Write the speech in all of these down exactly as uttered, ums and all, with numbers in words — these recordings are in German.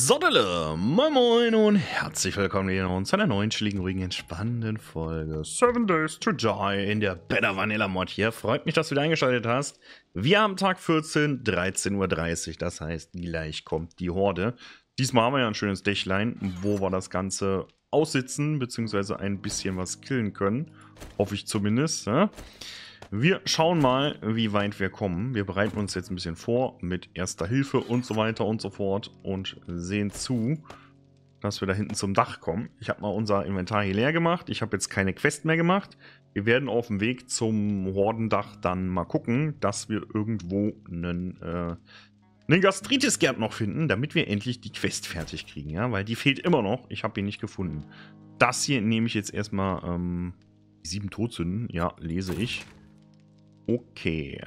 Soddele, moin moin und herzlich willkommen hier zu einer neuen, chilligen, ruhigen, entspannenden Folge Seven Days to Die in der Better Vanilla Mod hier. Freut mich, dass du wieder eingeschaltet hast. Wir haben Tag vierzehn, dreizehn Uhr dreißig, das heißt, gleich kommt die Horde. Diesmal haben wir ja ein schönes Dächlein, wo wir das Ganze aussitzen, beziehungsweise ein bisschen was killen können. Hoffe ich zumindest, ja? Wir schauen mal, wie weit wir kommen. Wir bereiten uns jetzt ein bisschen vor mit Erster Hilfe und so weiter und so fort und sehen zu, dass wir da hinten zum Dach kommen. Ich habe mal unser Inventar hier leer gemacht. Ich habe jetzt keine Quest mehr gemacht. Wir werden auf dem Weg zum Hordendach dann mal gucken, dass wir irgendwo einen, äh, einen Gastritis-Gerd noch finden, damit wir endlich die Quest fertig kriegen. Ja? Weil die fehlt immer noch. Ich habe ihn nicht gefunden. Das hier nehme ich jetzt erstmal, ähm, die sieben Todsünden. Ja, lese ich. Okay,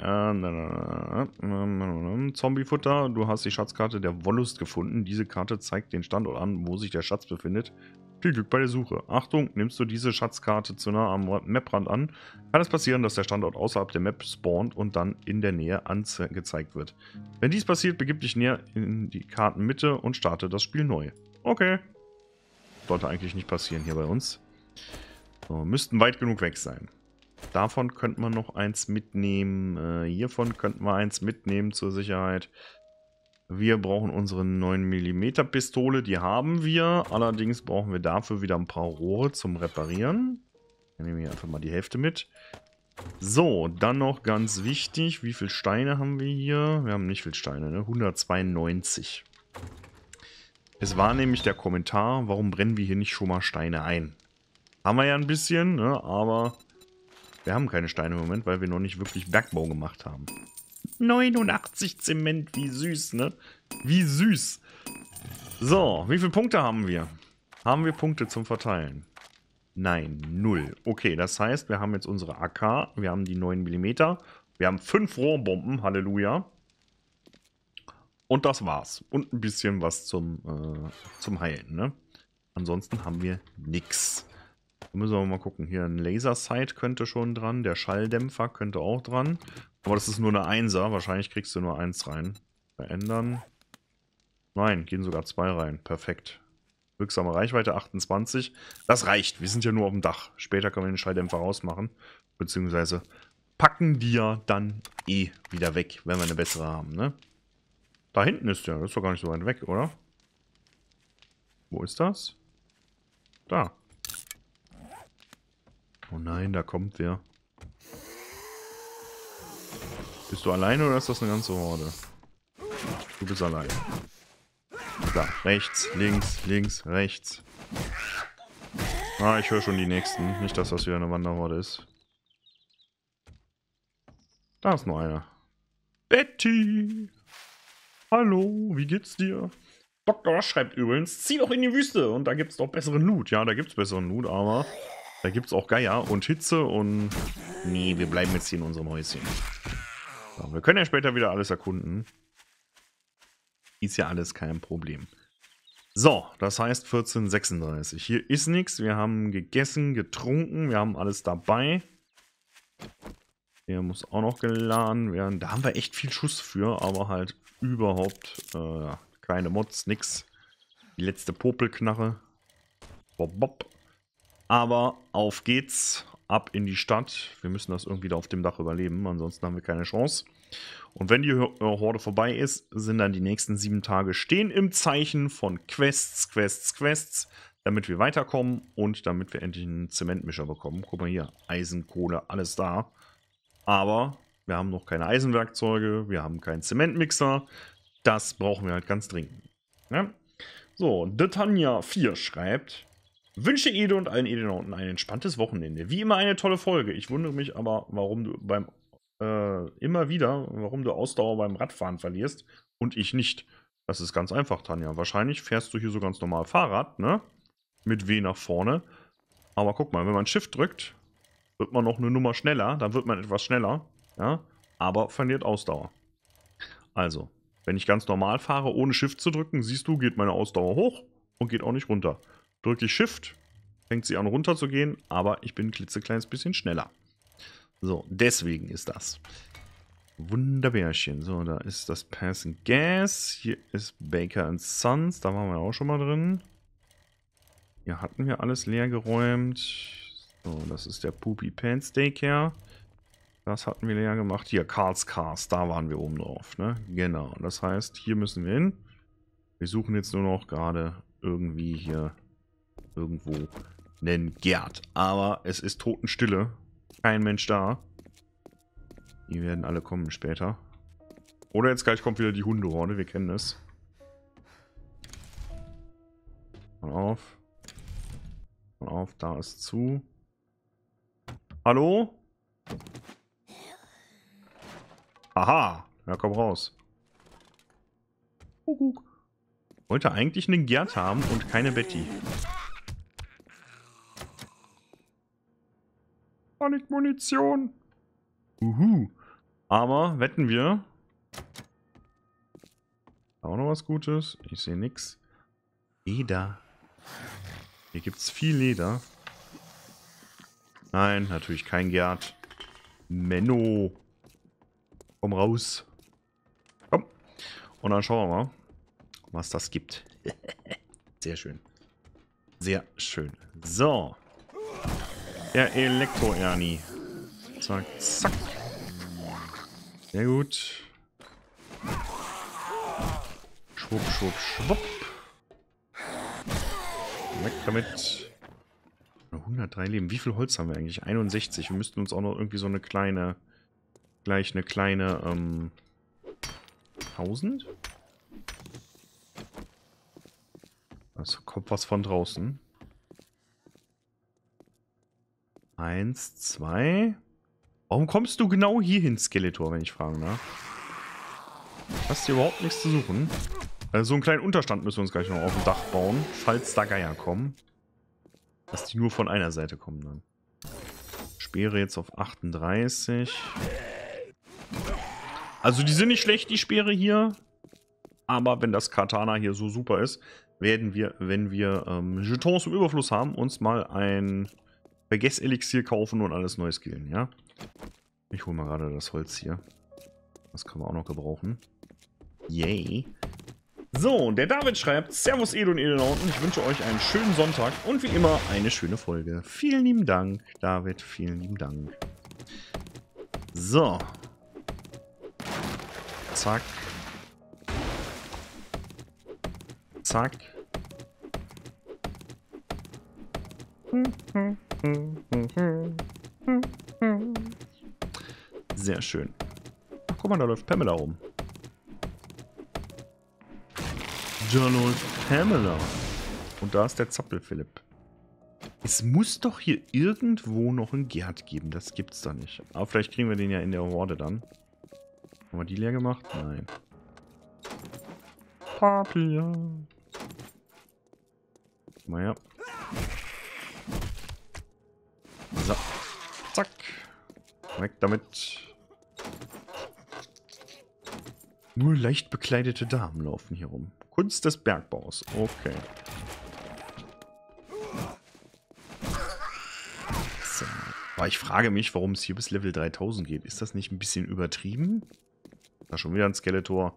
äh, Zombiefutter, du hast die Schatzkarte der Wollust gefunden. Diese Karte zeigt den Standort an, wo sich der Schatz befindet. Viel Glück bei der Suche. Achtung, nimmst du diese Schatzkarte zu nah am Maprand an, kann es passieren, dass der Standort außerhalb der Map spawnt und dann in der Nähe angezeigt wird. Wenn dies passiert, begib dich näher in die Kartenmitte und starte das Spiel neu. Okay. Sollte eigentlich nicht passieren hier bei uns. So, müssten weit genug weg sein. Davon könnte man noch eins mitnehmen. Äh, hiervon könnten wir eins mitnehmen zur Sicherheit. Wir brauchen unsere neun Millimeter Pistole. Die haben wir. Allerdings brauchen wir dafür wieder ein paar Rohre zum Reparieren. Dann nehmen wir einfach mal die Hälfte mit. So, dann noch ganz wichtig. Wie viele Steine haben wir hier? Wir haben nicht viele Steine, ne? hundertzweiundneunzig. Es war nämlich der Kommentar, warum brennen wir hier nicht schon mal Steine ein? Haben wir ja ein bisschen, ne? Aber... wir haben keine Steine im Moment, weil wir noch nicht wirklich Bergbau gemacht haben. neunundachtzig Zement, wie süß, ne? Wie süß. So, wie viele Punkte haben wir? Haben wir Punkte zum Verteilen? Nein, null. Okay, das heißt, wir haben jetzt unsere A K, wir haben die neun Millimeter, wir haben fünf Rohrbomben, Halleluja. Und das war's. Und ein bisschen was zum, äh, zum Heilen, ne? Ansonsten haben wir nix. Da müssen wir mal gucken. Hier ein Lasersight könnte schon dran. Der Schalldämpfer könnte auch dran. Aber das ist nur eine Einser. Wahrscheinlich kriegst du nur eins rein. Verändern. Nein, gehen sogar zwei rein. Perfekt. Wirksame Reichweite achtundzwanzig. Das reicht. Wir sind ja nur auf dem Dach. Später können wir den Schalldämpfer rausmachen. Beziehungsweise packen die ja dann eh wieder weg, wenn wir eine bessere haben, ne? Da hinten ist der. Das ist doch gar nicht so weit weg, oder? Wo ist das? Da. Oh nein, da kommt wer. Bist du alleine oder ist das eine ganze Horde? Du bist allein. Da, rechts, links, links, rechts. Ah, ich höre schon die nächsten. Nicht, dass das wieder eine Wanderhorde ist. Da ist nur einer. Betty! Hallo, wie geht's dir? Doktor Rush schreibt übrigens, zieh doch in die Wüste und da gibt's doch besseren Loot. Ja, da gibt's besseren Loot, aber... da gibt es auch Geier und Hitze und... nee, wir bleiben jetzt hier in unserem Häuschen. So, wir können ja später wieder alles erkunden. Ist ja alles kein Problem. So, das heißt vierzehn Uhr sechsunddreißig. Hier ist nichts. Wir haben gegessen, getrunken. Wir haben alles dabei. Der muss auch noch geladen werden. Da haben wir echt viel Schuss für, aber halt überhaupt äh, keine Mods, nix. Die letzte Popelknarre. Bob, bob. Aber auf geht's, ab in die Stadt. Wir müssen das irgendwie da auf dem Dach überleben, ansonsten haben wir keine Chance. Und wenn die Horde vorbei ist, sind dann die nächsten sieben Tage stehen im Zeichen von Quests, Quests, Quests, damit wir weiterkommen und damit wir endlich einen Zementmischer bekommen. Guck mal hier, Eisen, Kohle, alles da. Aber wir haben noch keine Eisenwerkzeuge, wir haben keinen Zementmixer. Das brauchen wir halt ganz dringend. Ja? So, Detania vier schreibt... wünsche Ede und allen Edenauten ein entspanntes Wochenende. Wie immer eine tolle Folge. Ich wundere mich aber, warum du beim äh, immer wieder, warum du Ausdauer beim Radfahren verlierst und ich nicht. Das ist ganz einfach, Tanja. Wahrscheinlich fährst du hier so ganz normal Fahrrad, ne? Mit W nach vorne. Aber guck mal, wenn man Shift drückt, wird man noch eine Nummer schneller. Dann wird man etwas schneller, ja? Aber verliert Ausdauer. Also, wenn ich ganz normal fahre, ohne Shift zu drücken, siehst du, geht meine Ausdauer hoch und geht auch nicht runter. Drücke ich Shift, fängt sie an runter zu gehen, aber ich bin ein klitzekleines bisschen schneller. So, deswegen ist das. Wunderbärchen. So, da ist das Pass and Gas. Hier ist Baker and Sons. Da waren wir auch schon mal drin. Hier hatten wir alles leer geräumt. So, das ist der Poopy Pants Daycare. Das hatten wir leer gemacht. Hier, Carl's Cars. Da waren wir oben drauf, ne? Genau. Das heißt, hier müssen wir hin. Wir suchen jetzt nur noch gerade irgendwie hier irgendwo einen Gerd. Aber es ist Totenstille. Kein Mensch da. Die werden alle kommen später. Oder jetzt gleich kommt wieder die Hundehorde. Wir kennen es. Mal auf. Mal auf, da ist zu. Hallo? Aha. Ja, komm raus. Kuckuck. Wollte eigentlich einen Gerd haben und keine Betty. Panikmunition. Uhu. Aber wetten wir. Auch noch was Gutes. Ich sehe nichts. Leder. Hier gibt es viel Leder. Nein, natürlich kein Gerd. Menno. Komm raus. Komm. Und dann schauen wir mal, was das gibt. Sehr schön. Sehr schön. So. Der Elektro-Ernie. Zack, zack. Sehr gut. Schwupp, schwupp, schwupp. Weg damit. hundertdrei Leben. Wie viel Holz haben wir eigentlich? einundsechzig. Wir müssten uns auch noch irgendwie so eine kleine... Gleich eine kleine... Ähm, tausend? Also kommt was von draußen. Eins, zwei... Warum kommst du genau hier hin, Skeletor, wenn ich fragen darf? Hast hier überhaupt nichts zu suchen? Also so einen kleinen Unterstand müssen wir uns gleich noch auf dem Dach bauen, falls da Geier kommen. Dass die nur von einer Seite kommen dann. Speere jetzt auf achtunddreißig. Also die sind nicht schlecht, die Speere hier. Aber wenn das Katana hier so super ist, werden wir, wenn wir ähm, Jetons im Überfluss haben, uns mal ein Vergess-Elixier kaufen und alles neu skillen, ja? Ich hole mal gerade das Holz hier. Das können wir auch noch gebrauchen. Yay. So, der David schreibt, Servus Edo und Edenauten, ich wünsche euch einen schönen Sonntag und wie immer eine schöne Folge. Vielen lieben Dank, David, vielen lieben Dank. So. Zack. Zack. Sehr schön. Ach, guck mal, da läuft Pamela rum. Da läuft Pamela. Und da ist der Zappel-Philipp. Es muss doch hier irgendwo noch einen Gerd geben. Das gibt's doch nicht. Aber vielleicht kriegen wir den ja in der Horde dann. Haben wir die leer gemacht? Nein. Papia. Mal her. So. Zack. Weg damit. Nur leicht bekleidete Damen laufen hier rum. Kunst des Bergbaus. Okay. So. Aber ich frage mich, warum es hier bis Level dreitausend geht. Ist das nicht ein bisschen übertrieben? Da schon wieder ein Skeletor.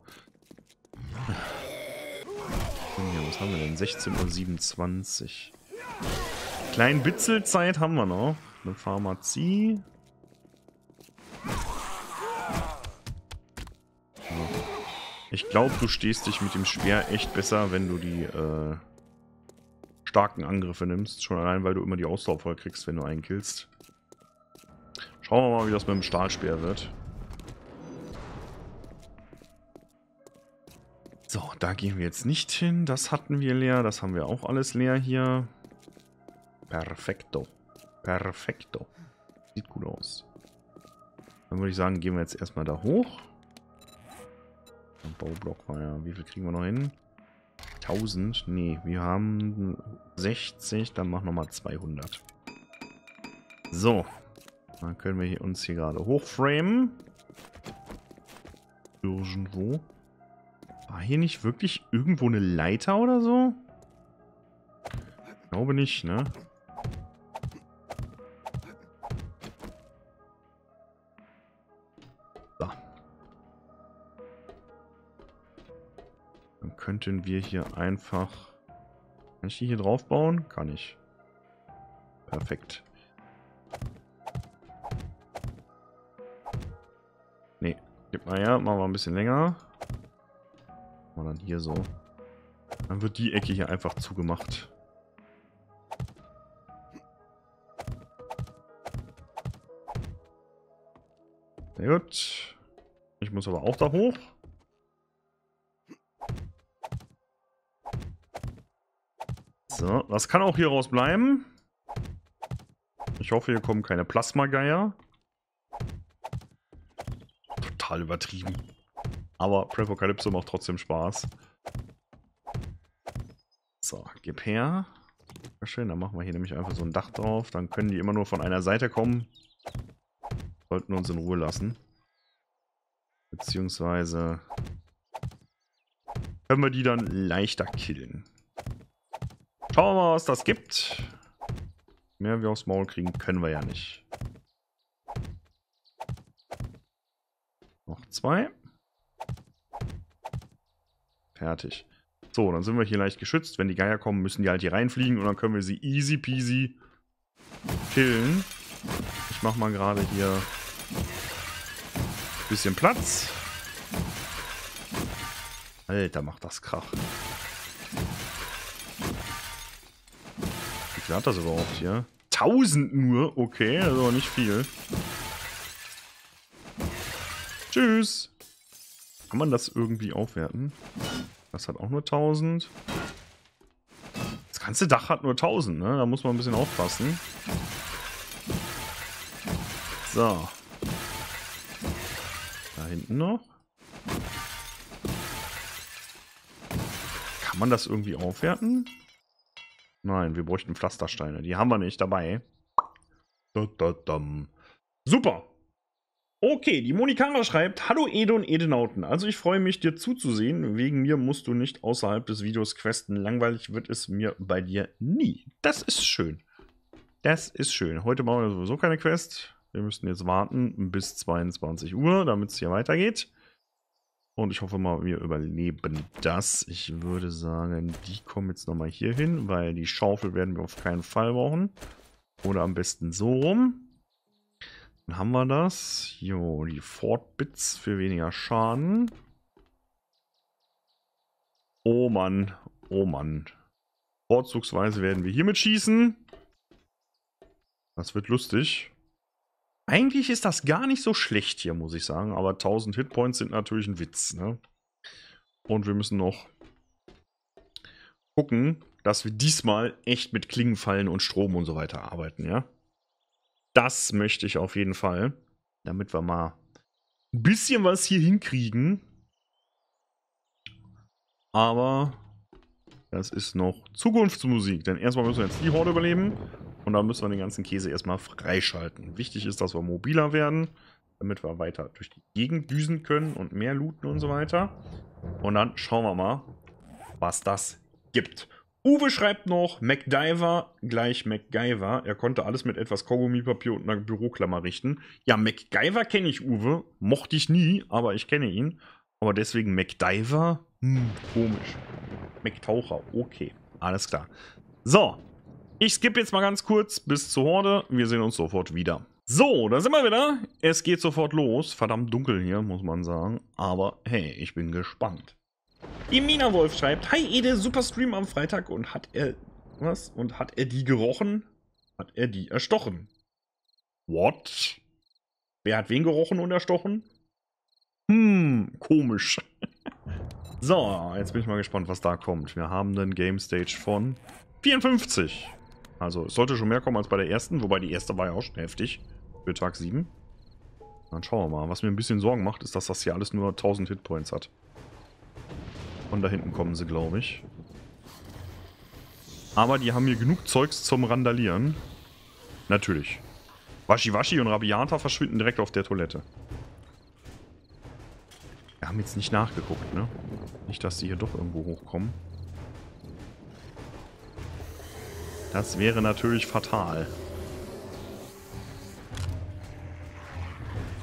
Ja, was haben wir denn? sechzehn Uhr siebenundzwanzig. Kleinen Bitzelzeit haben wir noch. Eine Pharmazie. Ich glaube, du stehst dich mit dem Speer echt besser, wenn du die äh, starken Angriffe nimmst. Schon allein, weil du immer die Ausdauer voll kriegst, wenn du einen killst. Schauen wir mal, wie das mit dem Stahlspeer wird. So, da gehen wir jetzt nicht hin. Das hatten wir leer. Das haben wir auch alles leer hier. Perfekto. Perfekto. Sieht gut aus. Dann würde ich sagen, gehen wir jetzt erstmal da hoch. Ein Baublock war ja. Wie viel kriegen wir noch hin? tausend? Nee, wir haben sechzig. Dann machen wir mal zweihundert. So. Dann können wir hier uns hier gerade hochframen. Irgendwo. War hier nicht wirklich irgendwo eine Leiter oder so? Ich glaube nicht, ne? So. könnten wir hier einfach... Kann ich die hier drauf bauen? Kann ich. Perfekt. Nee, gib mal her, machen wir ein bisschen länger. Und dann hier so. Dann wird die Ecke hier einfach zugemacht. Sehr gut. Ich muss aber auch da hoch. So, das kann auch hier raus bleiben. Ich hoffe, hier kommen keine Plasmageier. Total übertrieben. Aber Prepocalypse macht trotzdem Spaß. So, gib her. Sehr schön, dann machen wir hier nämlich einfach so ein Dach drauf. Dann können die immer nur von einer Seite kommen. Sollten uns in Ruhe lassen. Beziehungsweise können wir die dann leichter killen. Schauen wir mal, was das gibt. Mehr wir aufs Maul kriegen, können wir ja nicht. Noch zwei. Fertig. So, dann sind wir hier leicht geschützt. Wenn die Geier kommen, müssen die halt hier reinfliegen und dann können wir sie easy peasy killen. Ich mache mal gerade hier ein bisschen Platz. Alter, macht das Krach. Wie viel hat das überhaupt hier? tausend nur? Okay, also nicht viel. Tschüss. Kann man das irgendwie aufwerten? Das hat auch nur tausend. Das ganze Dach hat nur tausend, ne? Da muss man ein bisschen aufpassen. So. Da hinten noch. Kann man das irgendwie aufwerten? Nein, wir bräuchten Pflastersteine. Die haben wir nicht dabei. Da, da, da. Super. Okay, die Monikara schreibt: Hallo Ede und Edenauten. Also ich freue mich, dir zuzusehen. Wegen mir musst du nicht außerhalb des Videos questen. Langweilig wird es mir bei dir nie. Das ist schön. Das ist schön. Heute machen wir sowieso keine Quest. Wir müssen jetzt warten bis zweiundzwanzig Uhr, damit es hier weitergeht. Und ich hoffe mal, wir überleben das. Ich würde sagen, die kommen jetzt nochmal hier hin, weil die Schaufel werden wir auf keinen Fall brauchen. Oder am besten so rum. Dann haben wir das. Jo, die Fort-Bits für weniger Schaden. Oh Mann, oh Mann. Vorzugsweise werden wir hiermit schießen. Das wird lustig. Eigentlich ist das gar nicht so schlecht hier, muss ich sagen. Aber tausend Hitpoints sind natürlich ein Witz, ne? Und wir müssen noch gucken, dass wir diesmal echt mit Klingenfallen und Strom und so weiter arbeiten, ja? Das möchte ich auf jeden Fall. Damit wir mal ein bisschen was hier hinkriegen. Aber das ist noch Zukunftsmusik. Denn erstmal müssen wir jetzt die Horde überleben. Und dann müssen wir den ganzen Käse erstmal freischalten. Wichtig ist, dass wir mobiler werden, damit wir weiter durch die Gegend düsen können und mehr looten und so weiter. Und dann schauen wir mal, was das gibt. Uwe schreibt noch, MacDiver gleich MacGyver. Er konnte alles mit etwas Kaugummipapier und einer Büroklammer richten. Ja, MacGyver kenne ich, Uwe. Mochte ich nie, aber ich kenne ihn. Aber deswegen MacDiver? Hm, komisch. MacTaucher, okay. Alles klar. So. Ich skippe jetzt mal ganz kurz bis zur Horde. Wir sehen uns sofort wieder. So, da sind wir wieder. Es geht sofort los. Verdammt dunkel hier, muss man sagen. Aber hey, ich bin gespannt. Die Mina Wolf schreibt: Hi Ede, super Stream am Freitag. Und hat er... Was? Und hat er die gerochen? Hat er die erstochen? What? Wer hat wen gerochen und erstochen? Hm, komisch. So, jetzt bin ich mal gespannt, was da kommt. Wir haben einen Game Stage von vierundfünfzig. Also es sollte schon mehr kommen als bei der ersten, wobei die erste war ja auch schon heftig für Tag sieben. Dann schauen wir mal. Was mir ein bisschen Sorgen macht, ist, dass das hier alles nur tausend Hitpoints hat. Und da hinten kommen sie, glaube ich. Aber die haben hier genug Zeugs zum Randalieren. Natürlich. Waschi Waschi und Rabiata verschwinden direkt auf der Toilette. Wir haben jetzt nicht nachgeguckt, ne? Nicht, dass die hier doch irgendwo hochkommen. Das wäre natürlich fatal.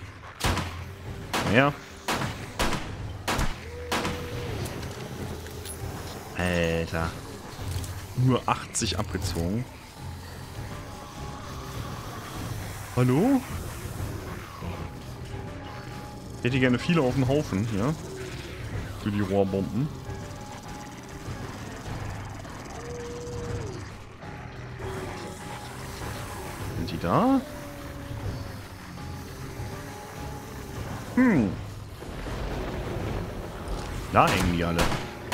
Naja. Alter. Nur achtzig abgezogen. Hallo? Ich hätte gerne viele auf dem Haufen, ja? Für die Rohrbomben. Sind die da? Hm. Da hängen die alle.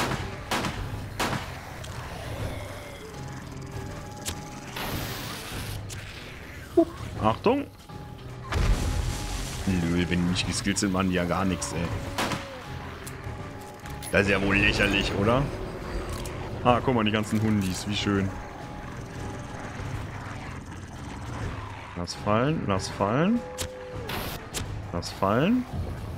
Uh, Achtung! Nö, wenn die nicht geskillt sind, machen die ja gar nichts, ey. Das ist ja wohl lächerlich, oder? Ah, guck mal, die ganzen Hundis, wie schön. Lass fallen, lass fallen. Lass fallen.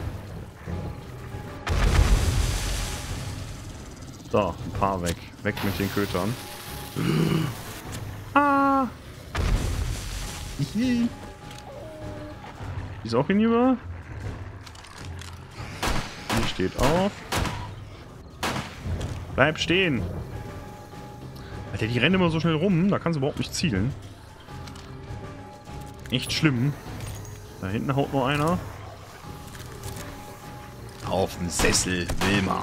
So, ein paar weg. Weg mit den Kötern. Ah! Die ist auch hinüber. Die steht auf. Bleib stehen. Alter, die rennen immer so schnell rum. Da kannst du überhaupt nicht zielen. Echt schlimm. Da hinten haut nur einer. Auf dem Sessel, Wilma.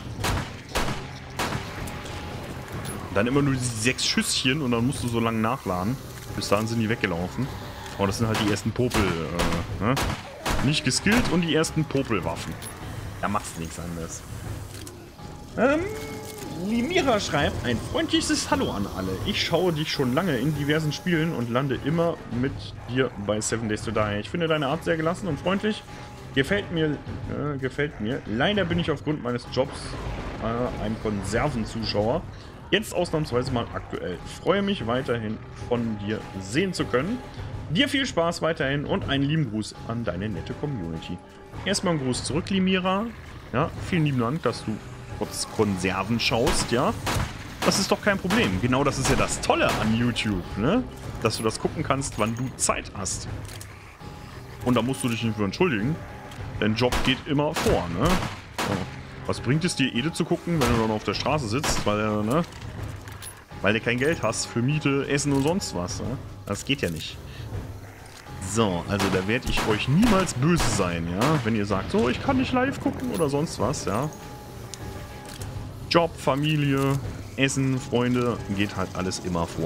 Dann immer nur die sechs Schüsschen und dann musst du so lange nachladen. Bis dahin sind die weggelaufen. Oh, das sind halt die ersten Popel. Äh, ne? Nicht geskillt und die ersten Popelwaffen. Da machst du nichts anderes. Ähm, Limira schreibt ein freundliches Hallo an alle. Ich schaue dich schon lange in diversen Spielen und lande immer mit dir bei Seven Days to Die. Ich finde deine Art sehr gelassen und freundlich. Gefällt mir, äh, gefällt mir. Leider bin ich aufgrund meines Jobs äh, ein Konservenzuschauer. Jetzt ausnahmsweise mal aktuell. Freue mich weiterhin von dir sehen zu können. Dir viel Spaß weiterhin und einen lieben Gruß an deine nette Community. Erstmal einen Gruß zurück, Limira. Ja, vielen lieben Dank, dass du trotz Konserven schaust, ja. Das ist doch kein Problem. Genau das ist ja das Tolle an YouTube, ne? Dass du das gucken kannst, wann du Zeit hast. Und da musst du dich nicht für entschuldigen. Dein Job geht immer vor, ne? So. Was bringt es dir, Ede zu gucken, wenn du dann auf der Straße sitzt, weil, ne? Weil du kein Geld hast für Miete, Essen und sonst was, ne? Das geht ja nicht. So, also da werde ich euch niemals böse sein, ja? Wenn ihr sagt, so, ich kann nicht live gucken oder sonst was, ja? Job, Familie, Essen, Freunde, geht halt alles immer vor.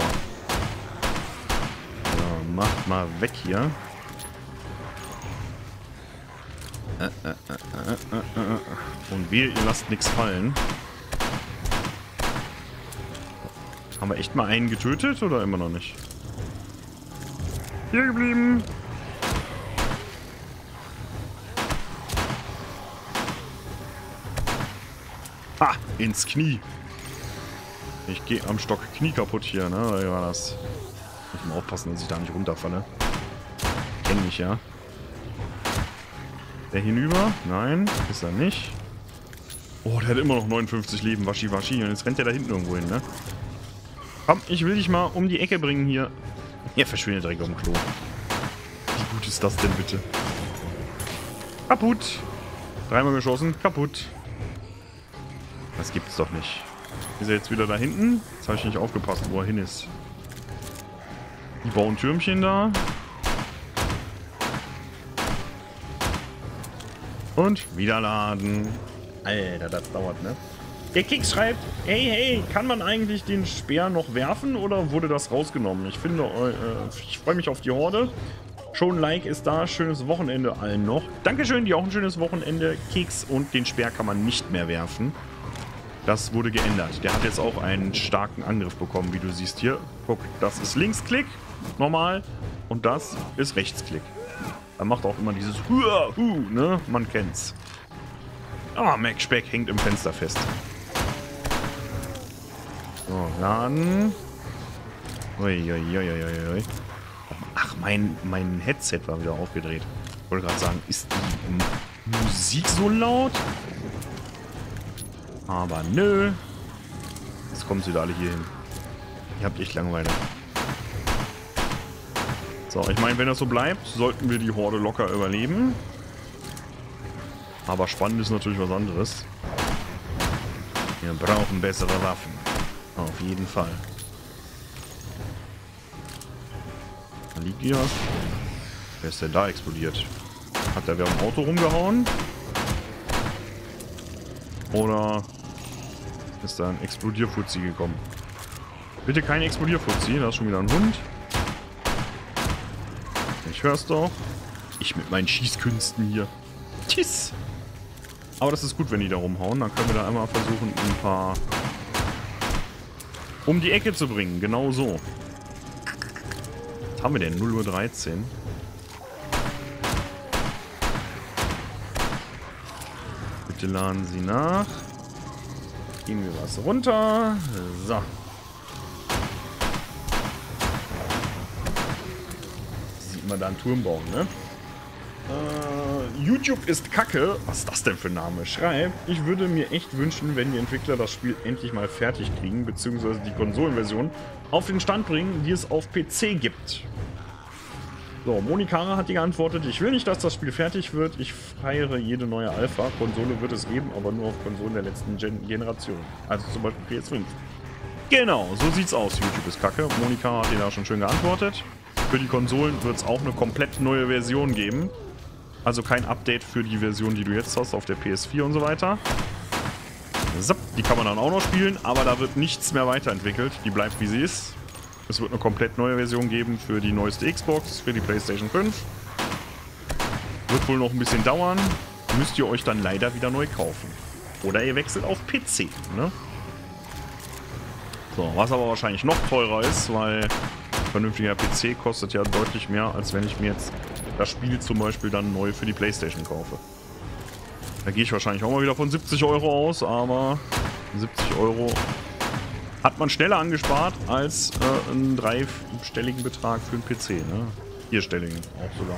So, macht mal weg hier. Äh, äh, äh, äh, äh. Und wehe, ihr lasst nichts fallen. Haben wir echt mal einen getötet oder immer noch nicht? Hier geblieben. Ah, ins Knie. Ich gehe am Stock Knie kaputt hier, ne? Wie war das? Muss mal aufpassen, dass ich da nicht runterfalle. Kenn mich ja. Der hinüber? Nein, ist er nicht. Oh, der hat immer noch neunundfünfzig Leben. Waschi, waschi. Und jetzt rennt der da hinten irgendwo hin, ne? Komm, ich will dich mal um die Ecke bringen hier. Er verschwindet direkt auf dem Klo. Wie gut ist das denn bitte? Kaputt. Dreimal geschossen. Kaputt. Das gibt's doch nicht. Ist er jetzt wieder da hinten? Jetzt habe ich nicht aufgepasst, wo er hin ist. Die bauen Türmchen da. Und wieder laden. Alter, das dauert, ne? Der Kicks schreibt, hey, hey, kann man eigentlich den Speer noch werfen oder wurde das rausgenommen? Ich finde, äh, ich freue mich auf die Horde. Schon ein Like ist da. Schönes Wochenende allen noch. Dankeschön, dir auch ein schönes Wochenende. Keks und den Speer kann man nicht mehr werfen. Das wurde geändert. Der hat jetzt auch einen starken Angriff bekommen, wie du siehst hier. Guck, das ist Linksklick, normal. Und das ist Rechtsklick. Er macht auch immer dieses Hua, Hu, ne? Man kennt's. Ah, Mac Speck hängt im Fenster fest. So, laden. Uiuiuiui. Ach, mein, mein Headset war wieder aufgedreht. Ich wollte gerade sagen, ist die Musik so laut? Aber nö. Jetzt kommen sie da alle hier hin. Ihr habt echt Langeweile. So, ich meine, wenn das so bleibt, sollten wir die Horde locker überleben. Aber spannend ist natürlich was anderes. Wir brauchen bessere Waffen. Auf jeden Fall. Da liegt hier was. Wer ist denn da explodiert? Hat der wer am Auto rumgehauen? Oder ist da ein Explodierfuzzi gekommen? Bitte kein Explodierfuzzi, da ist schon wieder ein Hund. Ich hör's doch. Ich mit meinen Schießkünsten hier. Tschüss. Aber das ist gut, wenn die da rumhauen. Dann können wir da einmal versuchen, ein paar um die Ecke zu bringen. Genau so. Was haben wir denn? null Uhr dreizehn. Bitte laden Sie nach. Gehen wir was runter. So. Sieht man da einen Turm bauen, ne? Uh, YouTube ist Kacke. Was ist das denn für ein Name? Schreibt, ich würde mir echt wünschen, wenn die Entwickler das Spiel endlich mal fertig kriegen, beziehungsweise die Konsolenversion auf den Stand bringen, die es auf P C gibt. So, Monikara hat die geantwortet, ich will nicht, dass das Spiel fertig wird, ich feiere jede neue Alpha. Konsole wird es geben, aber nur auf Konsolen der letzten Gen Generation. Also zum Beispiel P S fünf. Genau, so sieht's aus. YouTube ist Kacke. Monikara hat dir da schon schön geantwortet. Für die Konsolen wird es auch eine komplett neue Version geben. Also kein Update für die Version, die du jetzt hast, auf der P S vier und so weiter. Zap, die kann man dann auch noch spielen, aber da wird nichts mehr weiterentwickelt. Die bleibt wie sie ist. Es wird eine komplett neue Version geben für die neueste Xbox, für die PlayStation fünf. Wird wohl noch ein bisschen dauern. Müsst ihr euch dann leider wieder neu kaufen. Oder ihr wechselt auf P C, ne? So, was aber wahrscheinlich noch teurer ist, weil ein vernünftiger P C kostet ja deutlich mehr, als wenn ich mir jetzt das Spiel zum Beispiel dann neu für die PlayStation kaufe. Da gehe ich wahrscheinlich auch mal wieder von siebzig Euro aus, aber siebzig Euro hat man schneller angespart als äh, einen dreistelligen Betrag für einen P C, ne? Vierstelligen auch sogar.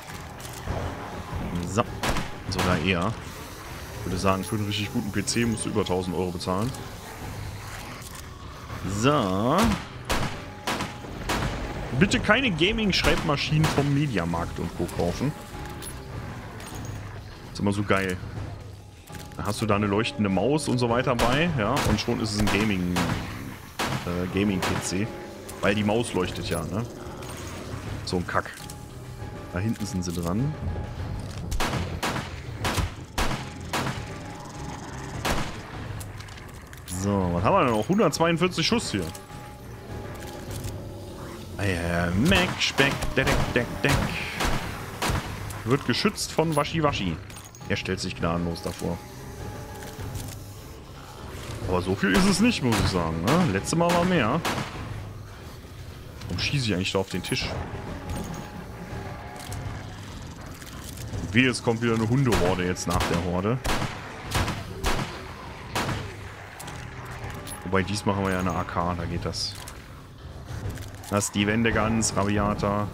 So, sogar eher. Ich würde sagen, für einen richtig guten P C musst du über tausend Euro bezahlen. So. Bitte keine Gaming-Schreibmaschinen vom Mediamarkt und Co. kaufen. Ist immer so geil. Da hast du da eine leuchtende Maus und so weiter bei, ja, und schon ist es ein Gaming, äh, Gaming-P C. Weil die Maus leuchtet ja, ne? So ein Kack. Da hinten sind sie dran. So, was haben wir denn noch? hundertzweiundvierzig Schuss hier. Äh, Mac, Speck, Deck, Deck, Deck. Wird geschützt von Waschi Waschi. Er stellt sich gnadenlos davor. Aber so viel ist es nicht, muss ich sagen. Ne? Letztes Mal war mehr. Warum schieße ich eigentlich da auf den Tisch? Wie, jetzt kommt wieder eine Hundehorde jetzt nach der Horde. Wobei diesmal haben wir ja eine A K, da geht das. Das ist die Wendegans, Rabiata.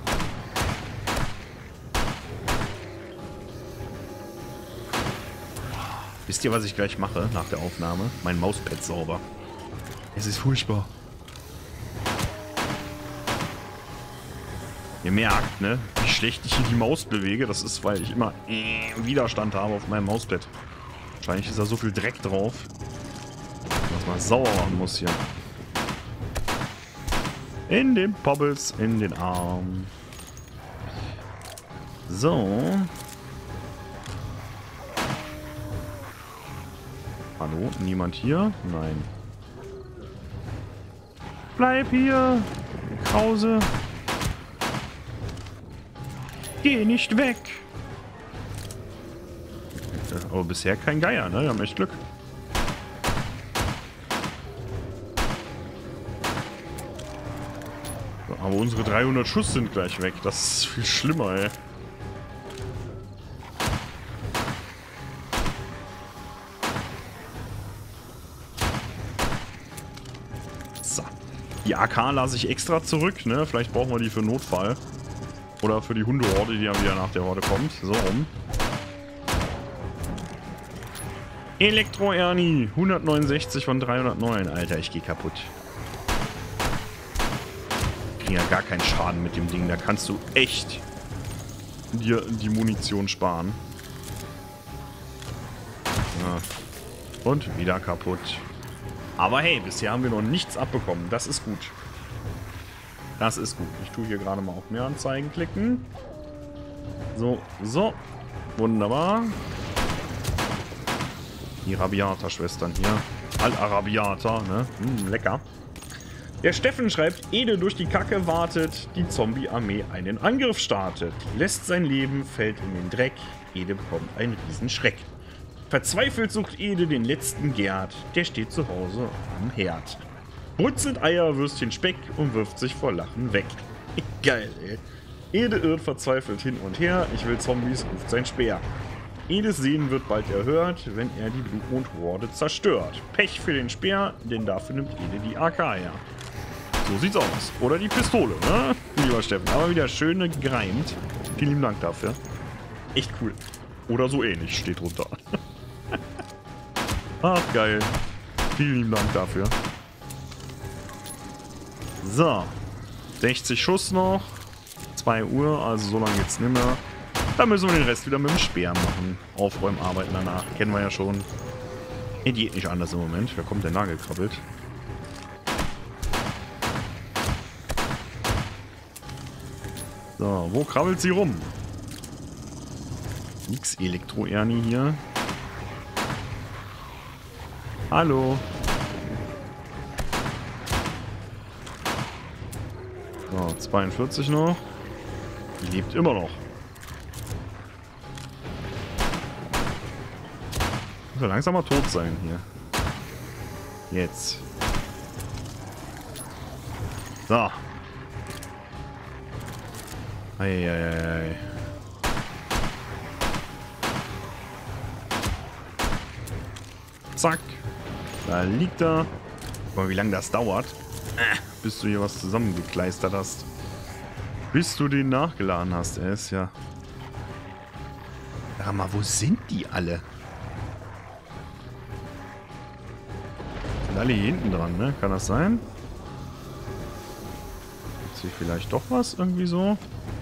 Wisst ihr, was ich gleich mache nach der Aufnahme? Mein Mauspad sauber. Es ist furchtbar. Ihr merkt, ne, wie schlecht ich hier die Maus bewege. Das ist, weil ich immer äh, Widerstand habe auf meinem Mauspad. Wahrscheinlich ist da so viel Dreck drauf, dass man sauber machen muss hier. In den Pobbles, in den Arm. So. Hallo? Niemand hier? Nein. Bleib hier, Krause. Geh nicht weg. Aber bisher kein Geier, ne? Wir haben echt Glück. Aber unsere dreihundert Schuss sind gleich weg. Das ist viel schlimmer, ey. So. Die A K lasse ich extra zurück, ne? Vielleicht brauchen wir die für Notfall. Oder für die Hundehorde, die dann wieder nach der Horde kommt. So rum. Elektro-Ernie. hundertneunundsechzig von dreihundertneun. Alter, ich gehe kaputt. Ich kriege ja gar keinen Schaden mit dem Ding. Da kannst du echt dir die Munition sparen. Ja. Und wieder kaputt. Aber hey, bisher haben wir noch nichts abbekommen. Das ist gut. Das ist gut. Ich tue hier gerade mal auf mehr Anzeigen klicken. So, so. Wunderbar. Die Rabiata-Schwestern hier. Al-Arabiata, ne? Hm, lecker. Der Steffen schreibt, Ede durch die Kacke wartet, die Zombie-Armee einen Angriff startet. Lässt sein Leben, fällt in den Dreck. Ede bekommt einen Riesenschreck. Verzweifelt sucht Ede den letzten Gerd. Der steht zu Hause am Herd. Brutzelt Eier, Würstchen Speck und wirft sich vor Lachen weg. Geil, ey. Ede irrt verzweifelt hin und her. Ich will Zombies, ruft sein Speer. Edes Sehen wird bald erhört, wenn er die Blutmond-Horde zerstört. Pech für den Speer, denn dafür nimmt Ede die A K her. So sieht's aus. Oder die Pistole, ne? Lieber Steffen. Aber wieder schön gereimt. Vielen lieben Dank dafür. Echt cool. Oder so ähnlich steht drunter. Ach, geil. Vielen lieben Dank dafür. So. sechzig Schuss noch. zwei Uhr, also so lange geht's nicht mehr. Dann müssen wir den Rest wieder mit dem Speer machen. Aufräumarbeiten danach. Kennen wir ja schon. Nee, die geht nicht anders im Moment. Wer kommt denn da gekrabbelt? So, wo krabbelt sie rum? Nix Elektro-Ernie hier. Hallo. So, zweiundvierzig noch. Die lebt immer noch. Muss ja langsam mal tot sein hier. Jetzt. So. Eieiei. Zack. Da liegt er. Guck mal, wie lange das dauert. Äh, bis du hier was zusammengekleistert hast. Bis du den nachgeladen hast. Er ist ja... Sag mal, wo sind die alle? Sind alle hier hinten dran, ne? Kann das sein? Ist hier vielleicht doch was irgendwie so?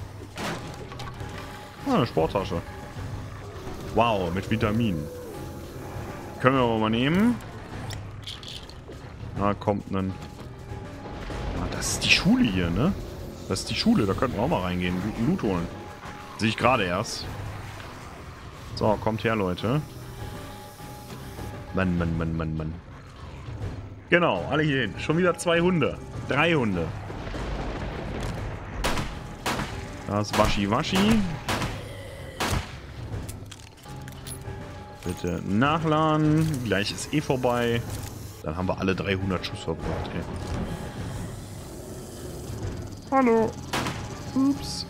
Ah, eine Sporttasche. Wow, mit Vitaminen. Können wir aber mal nehmen. Da kommt ein... Ah, das ist die Schule hier, ne? Das ist die Schule, da könnten wir auch mal reingehen. Loot holen. Sehe ich gerade erst. So, kommt her, Leute. Mann, Mann, Mann, Mann, Mann. Genau, alle hier hin. Schon wieder zwei Hunde. Drei Hunde. Da ist Waschi Waschi. Bitte nachladen. Gleich ist eh vorbei. Dann haben wir alle dreihundert Schuss verbraucht. Ey. Hallo. Ups.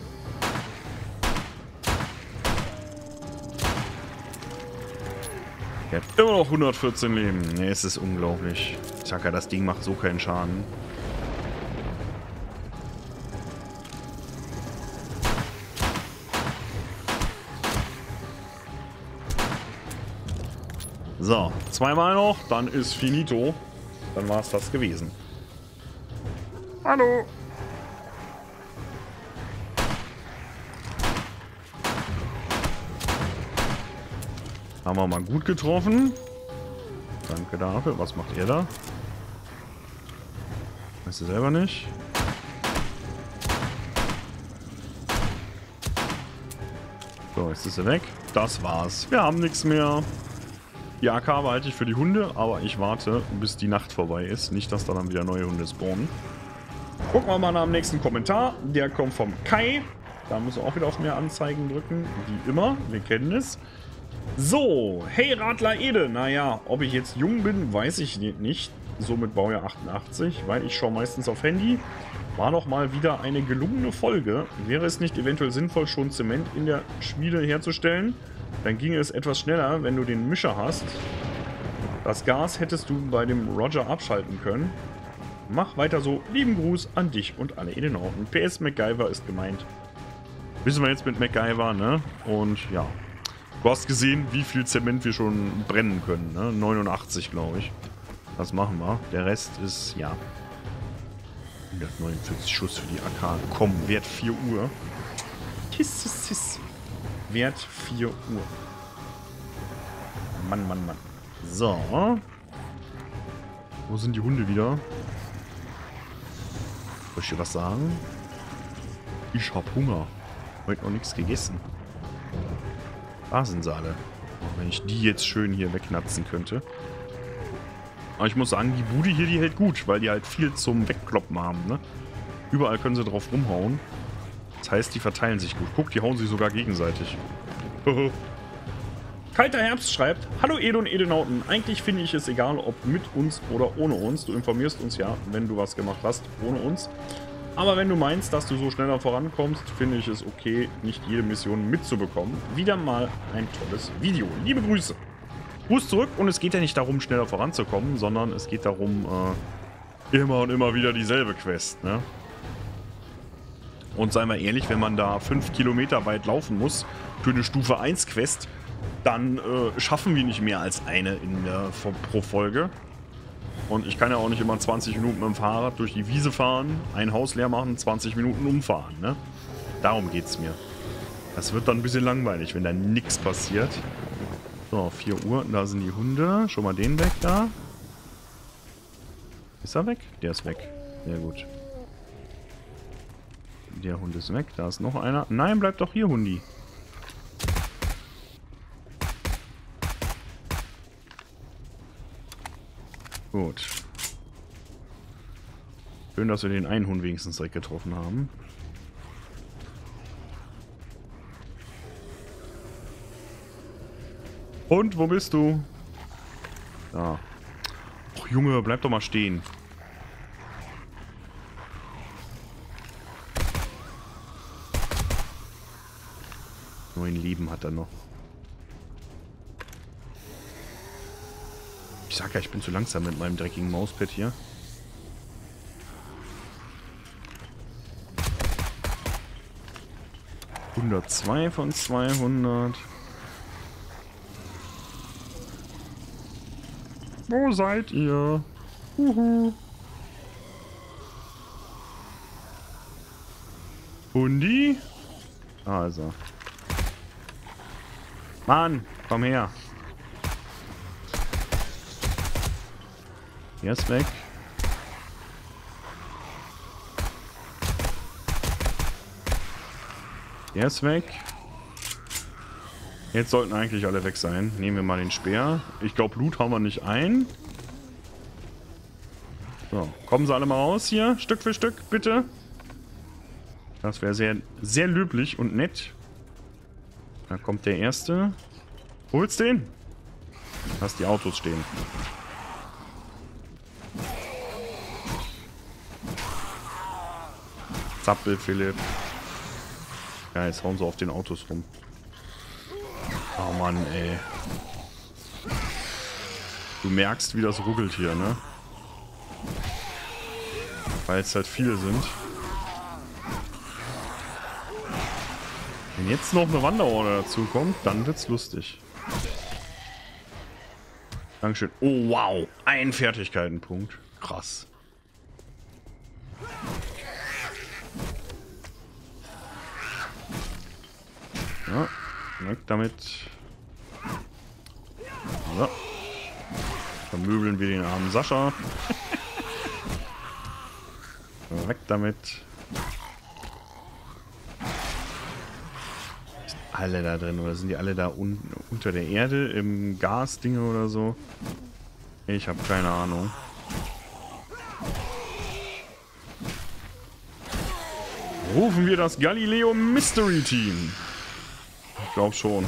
Er hat immer noch hundertvierzehn Leben. Ne, es ist unglaublich. Zacker, das Ding macht so keinen Schaden. So, zweimal noch, dann ist finito. Dann war es das gewesen. Hallo. Haben wir mal gut getroffen. Danke dafür. Was macht ihr da? Weißt du selber nicht? So, jetzt ist sie weg. Das war's. Wir haben nichts mehr. Die A K behalte ich für die Hunde, aber ich warte, bis die Nacht vorbei ist. Nicht, dass da dann wieder neue Hunde spawnen. Gucken wir mal nach dem nächsten Kommentar. Der kommt vom Kai. Da muss er auch wieder auf mehr Anzeigen drücken. Wie immer. Wir kennen es. So. Hey Radler Ede. Naja, ob ich jetzt jung bin, weiß ich nicht. Somit Baujahr achtundachtzig, weil ich schaue meistens auf Handy. War noch mal wieder eine gelungene Folge. Wäre es nicht eventuell sinnvoll, schon Zement in der Schmiede herzustellen? Dann ginge es etwas schneller, wenn du den Mischer hast. Das Gas hättest du bei dem Roger abschalten können. Mach weiter so. Lieben Gruß an dich und alle Edenauten. P S MacGyver ist gemeint. Wissen wir jetzt mit MacGyver, ne? Und ja. Du hast gesehen, wie viel Zement wir schon brennen können, ne? neunundachtzig, glaube ich. Das machen wir. Der Rest ist, ja. hundertneunundvierzig Schuss für die A K. Komm, Wert vier Uhr. Kiss, kiss, kiss. Wert vier Uhr. Mann, Mann, Mann. So. Wo sind die Hunde wieder? Soll ich dir was sagen? Ich hab Hunger. Heute noch nichts gegessen. Da sind sie alle. Oh, wenn ich die jetzt schön hier wegnatzen könnte. Aber ich muss sagen, die Bude hier, die hält gut, weil die halt viel zum Wegkloppen haben, ne? Überall können sie drauf rumhauen. Das heißt, die verteilen sich gut. Guck, die hauen sich sogar gegenseitig. Kalter Herbst schreibt: Hallo Edo und Edenauten. Eigentlich finde ich es egal, ob mit uns oder ohne uns. Du informierst uns ja, wenn du was gemacht hast, ohne uns. Aber wenn du meinst, dass du so schneller vorankommst, finde ich es okay, nicht jede Mission mitzubekommen. Wieder mal ein tolles Video. Liebe Grüße. Gruß zurück, und es geht ja nicht darum, schneller voranzukommen, sondern es geht darum, äh, immer und immer wieder dieselbe Quest, ne? Und seien wir ehrlich, wenn man da fünf Kilometer weit laufen muss für eine Stufe eins Quest, dann äh, schaffen wir nicht mehr als eine in der, pro Folge. Und ich kann ja auch nicht immer zwanzig Minuten mit dem Fahrrad durch die Wiese fahren, ein Haus leer machen, zwanzig Minuten umfahren, ne? Darum geht's mir. Das wird dann ein bisschen langweilig, wenn da nichts passiert. So, vier Uhr, da sind die Hunde. Schon mal den weg da. Ist er weg? Der ist weg. Sehr gut. Der Hund ist weg. Da ist noch einer. Nein, bleib doch hier, Hundi. Gut. Schön, dass wir den einen Hund wenigstens direkt getroffen haben. Und, wo bist du? Da. Och, Junge, bleib doch mal stehen. Neun Leben hat er noch. Ich sag ja, ich bin zu langsam mit meinem dreckigen Mauspad hier. hundertzwei von zweihundert. Wo seid ihr? Huhu. Hundi? Ah, ist er. Mann, komm her. Er ist weg. Er ist weg. Jetzt sollten eigentlich alle weg sein. Nehmen wir mal den Speer. Ich glaube, Loot haben wir nicht ein. So, kommen sie alle mal raus hier. Stück für Stück, bitte. Das wäre sehr, sehr löblich und nett. Da kommt der Erste. Hol's den. Lass die Autos stehen. Zappel, Philipp. Ja, jetzt hauen sie auf den Autos rum. Oh Mann, ey. Du merkst, wie das ruckelt hier, ne? Weil es halt viele sind. Wenn jetzt noch eine Wanderhorde dazu kommt, dann wird's lustig. Dankeschön. Oh, wow. Ein Fertigkeitenpunkt. Krass. Ja, weg damit. So. Vermöbeln wir den armen Sascha. Weg damit. Sind alle da drin oder sind die alle da un unter der Erde im Gasdinge oder so? Ich habe keine Ahnung. Rufen wir das Galileo Mystery Team. Ich glaube schon.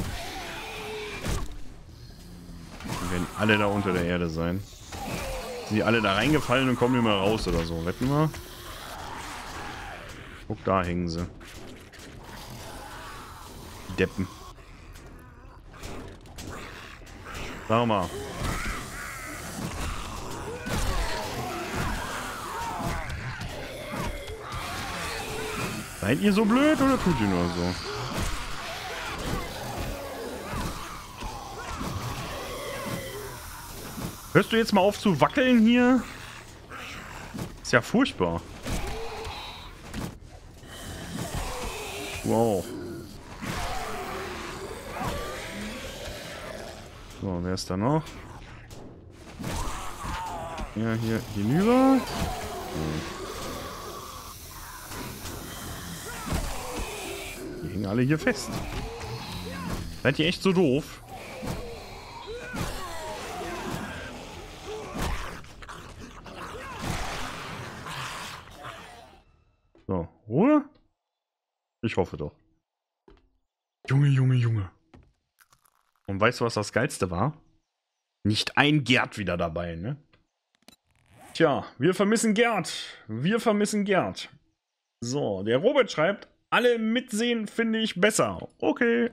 Die werden alle da unter der Erde sein. Sind die alle da reingefallen und kommen nicht mehr raus oder so? Wetten wir? Guck, da hängen sie. Die Deppen. Sag mal. Seid ihr so blöd oder tut ihr nur so? Hörst du jetzt mal auf zu wackeln hier? Ist ja furchtbar. Wow. So, wer ist da noch? Ja, hier hinüber. Die hängen alle hier fest. Seid ihr echt so doof? So, Ruhe? Ich hoffe doch. Junge, Junge, Junge. Und weißt du, was das Geilste war? Nicht ein Gerd wieder dabei, ne? Tja, wir vermissen Gerd. Wir vermissen Gerd. So, der Robert schreibt, alle mitsehen finde ich besser. Okay.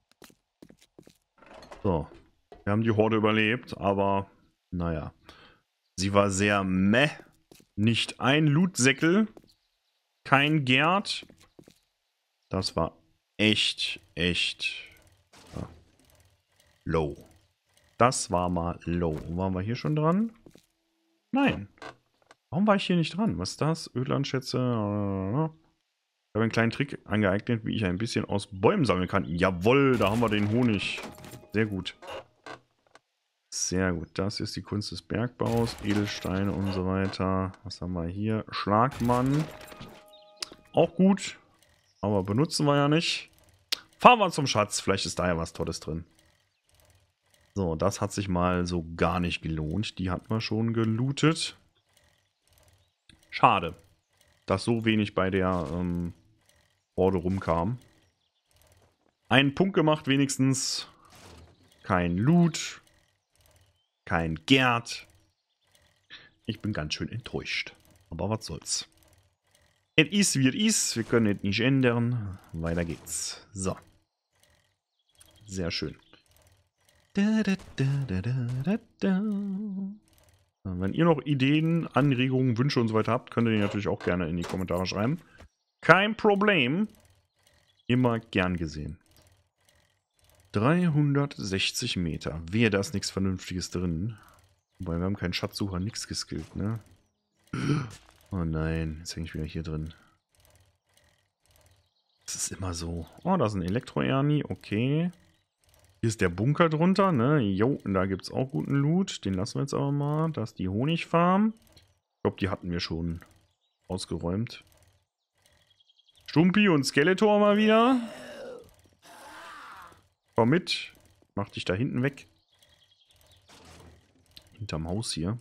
So, wir haben die Horde überlebt, aber naja. Sie war sehr meh. Nicht ein Lootsäckel. Kein Gerd. Das war echt, echt ja, low. Das war mal low. Waren wir hier schon dran? Nein. Warum war ich hier nicht dran? Was ist das? Ödlandschätze. Ich habe einen kleinen Trick angeeignet, wie ich ein bisschen aus Bäumen sammeln kann. Jawohl, da haben wir den Honig. Sehr gut. Sehr gut. Das ist die Kunst des Bergbaus. Edelsteine und so weiter. Was haben wir hier? Schlagmann. Auch gut. Aber benutzen wir ja nicht. Fahren wir zum Schatz. Vielleicht ist da ja was Tolles drin. So, das hat sich mal so gar nicht gelohnt. Die hatten wir schon gelootet. Schade, dass so wenig bei der ähm, Horde rumkam. Einen Punkt gemacht wenigstens. Kein Loot. Kein Gerd. Ich bin ganz schön enttäuscht. Aber was soll's. Es ist wie es ist. Wir können es nicht ändern. Weiter geht's. So. Sehr schön. Da, da, da, da, da, da. Wenn ihr noch Ideen, Anregungen, Wünsche und so weiter habt, könnt ihr die natürlich auch gerne in die Kommentare schreiben. Kein Problem. Immer gern gesehen. dreihundertsechzig Meter. Wehe, da ist nichts Vernünftiges drin. Wobei, wir haben keinen Schatzsucher, nichts geskillt, ne? Oh nein, jetzt hänge ich wieder hier drin. Das ist immer so. Oh, da ist ein Elektro-Ernie, okay. Hier ist der Bunker drunter, ne? Jo, da gibt es auch guten Loot. Den lassen wir jetzt aber mal. Da ist die Honigfarm. Ich glaube, die hatten wir schon ausgeräumt. Stumpi und Skeletor mal wieder. Komm mit. Mach dich da hinten weg. Hinterm Haus hier.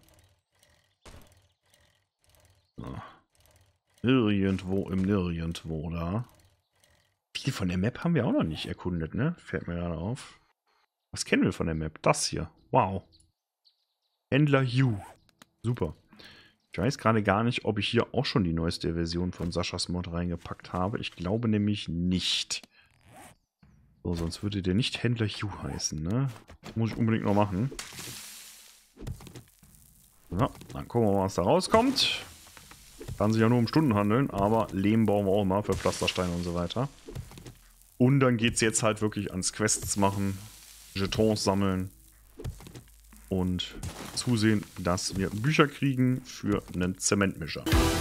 So. Irgendwo im Nirgendwo da. Viel von der Map haben wir auch noch nicht erkundet, ne? Fällt mir gerade auf. Was kennen wir von der Map? Das hier. Wow. Händler Hugh. Super. Ich weiß gerade gar nicht, ob ich hier auch schon die neueste Version von Saschas Mod reingepackt habe. Ich glaube nämlich nicht. So, sonst würde der nicht Händler Hugh heißen, ne? Das muss ich unbedingt noch machen. So, dann gucken wir mal, was da rauskommt. Kann sich ja nur um Stunden handeln, aber Lehm bauen wir auch mal für Pflastersteine und so weiter. Und dann geht es jetzt halt wirklich ans Quests machen, Jetons sammeln und zusehen, dass wir Bücher kriegen für einen Zementmischer.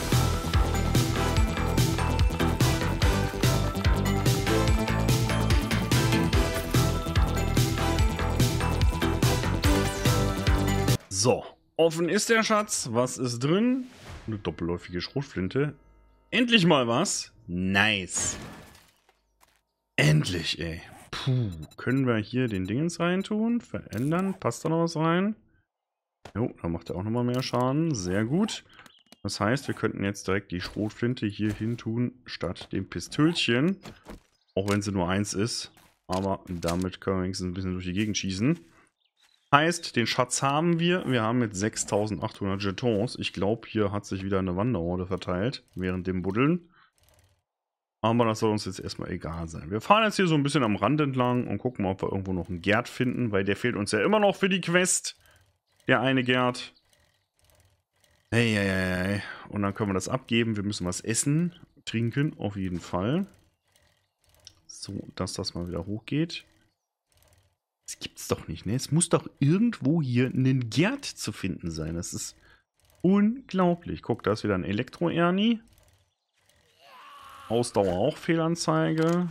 So, offen ist der Schatz. Was ist drin? Eine doppelläufige Schrotflinte. Endlich mal was. Nice. Endlich, ey. Puh. Können wir hier den Dingens reintun? Verändern? Passt da noch was rein? Jo, da macht er auch nochmal mehr Schaden. Sehr gut. Das heißt, wir könnten jetzt direkt die Schrotflinte hier hin tun, statt dem Pistölchen. Auch wenn sie nur eins ist. Aber damit können wir wenigstens ein bisschen durch die Gegend schießen. Heißt, den Schatz haben wir. Wir haben jetzt sechstausendachthundert Jetons. Ich glaube, hier hat sich wieder eine Wanderhorde verteilt während dem Buddeln. Aber das soll uns jetzt erstmal egal sein. Wir fahren jetzt hier so ein bisschen am Rand entlang und gucken mal, ob wir irgendwo noch einen Gerd finden, weil der fehlt uns ja immer noch für die Quest. Der eine Gerd. Hey, hey, hey. Und dann können wir das abgeben. Wir müssen was essen, trinken, auf jeden Fall. So, dass das mal wieder hochgeht. Das gibt's doch nicht, ne? Es muss doch irgendwo hier ein Gerd zu finden sein. Das ist unglaublich. Guck, da ist wieder ein Elektro-Ernie. Ausdauer auch Fehlanzeige.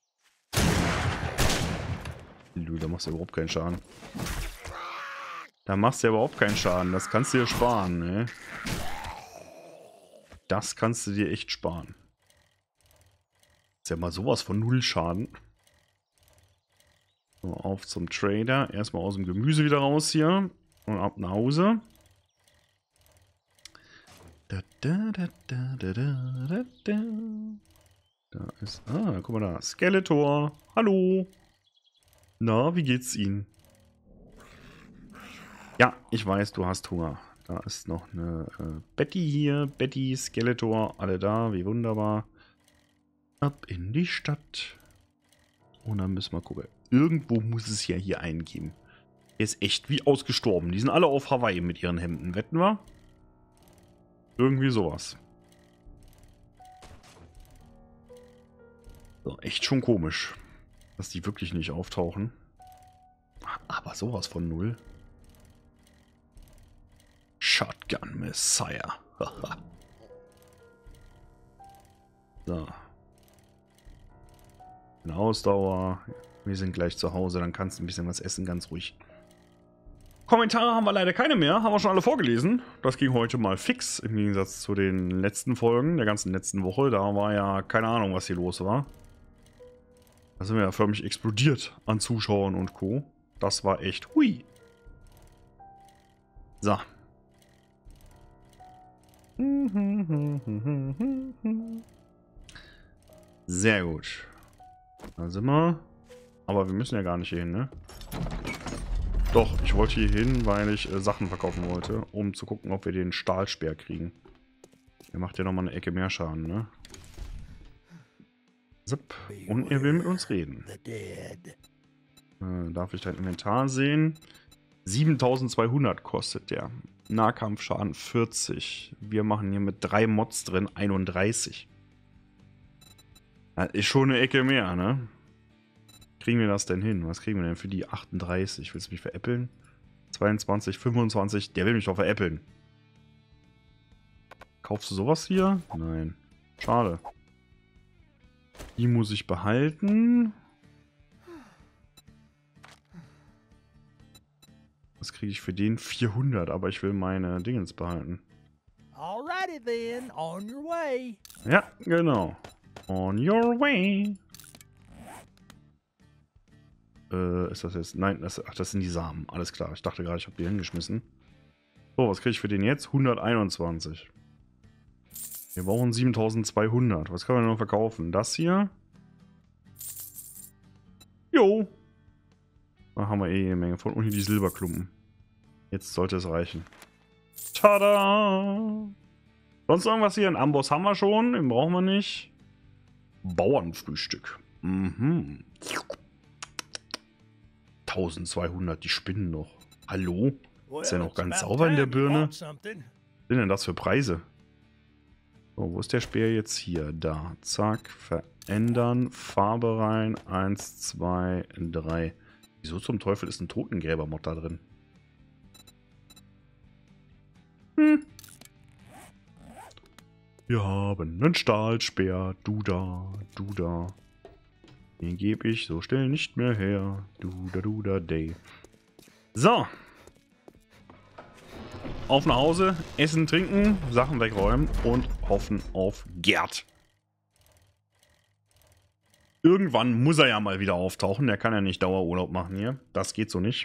Du, da machst du überhaupt keinen Schaden. Da machst du ja überhaupt keinen Schaden. Das kannst du dir sparen, ne? Das kannst du dir echt sparen. Ist ja mal sowas von null Schaden. So, auf zum Trader. Erstmal aus dem Gemüse wieder raus hier. Und ab nach Hause. Da, da, da, da, da, da, da. Da ist... Ah, guck mal da. Skeletor. Hallo. Na, wie geht's Ihnen? Ja, ich weiß, du hast Hunger. Da ist noch eine äh, Betty hier. Betty, Skeletor, alle da. Wie wunderbar. Ab in die Stadt. Und dann müssen wir gucken. Irgendwo muss es ja hier einen geben. Der ist echt wie ausgestorben. Die sind alle auf Hawaii mit ihren Hemden. Wetten wir? Irgendwie sowas. So, echt schon komisch, dass die wirklich nicht auftauchen. Aber sowas von null. Shotgun Messiah. So. Eine Ausdauer. Wir sind gleich zu Hause, dann kannst du ein bisschen was essen, ganz ruhig. Kommentare haben wir leider keine mehr, haben wir schon alle vorgelesen. Das ging heute mal fix, im Gegensatz zu den letzten Folgen, der ganzen letzten Woche. Da war ja keine Ahnung, was hier los war. Da sind wir ja förmlich explodiert an Zuschauern und Co. Das war echt hui. So. Sehr gut. Da sind wir. Aber wir müssen ja gar nicht hier hin, ne? Doch, ich wollte hier hin, weil ich äh, Sachen verkaufen wollte, um zu gucken, ob wir den Stahlspeer kriegen. Der macht ja nochmal eine Ecke mehr Schaden, ne? Zip. Und er will mit uns reden. Äh, darf ich dein Inventar sehen? siebentausendzweihundert kostet der. Nahkampfschaden vierzig. Wir machen hier mit drei Mods drin einunddreißig. Das ist schon eine Ecke mehr, ne? Kriegen wir das denn hin? Was kriegen wir denn für die achtunddreißig? Willst du mich veräppeln? zweiundzwanzig, fünfundzwanzig. Der will mich doch veräppeln. Kaufst du sowas hier? Nein. Schade. Die muss ich behalten. Was kriege ich für den? vierhundert, aber ich will meine Dingens behalten. Alrighty then, on your way. Ja, genau. On your way. Äh, ist das jetzt? Nein, das, ach, das sind die Samen. Alles klar. Ich dachte gerade, ich habe die hingeschmissen. So, was kriege ich für den jetzt? hunderteinundzwanzig. Wir brauchen siebentausendzweihundert. Was können wir noch verkaufen? Das hier? Jo. Da haben wir eh eine Menge von. Und hier die Silberklumpen. Jetzt sollte es reichen. Tada! Sonst irgendwas hier? Ein Amboss haben wir schon. Den brauchen wir nicht. Bauernfrühstück. Mhm. eintausendzweihundert. Die spinnen noch. Hallo? Ist ja noch ganz sauber in der Birne. Was sind denn das für Preise? So, wo ist der Speer jetzt? Hier, da. Zack, verändern. Farbe rein. eins, zwei, drei. Wieso zum Teufel ist ein Totengräber-Mod da drin? Hm. Wir haben einen Stahlspeer. Du da, du da. Den gebe ich so schnell nicht mehr her. Du da, du da, day. So. Auf nach Hause, essen, trinken, Sachen wegräumen und hoffen auf Gerd. Irgendwann muss er ja mal wieder auftauchen. Der kann ja nicht Dauerurlaub machen hier. Das geht so nicht.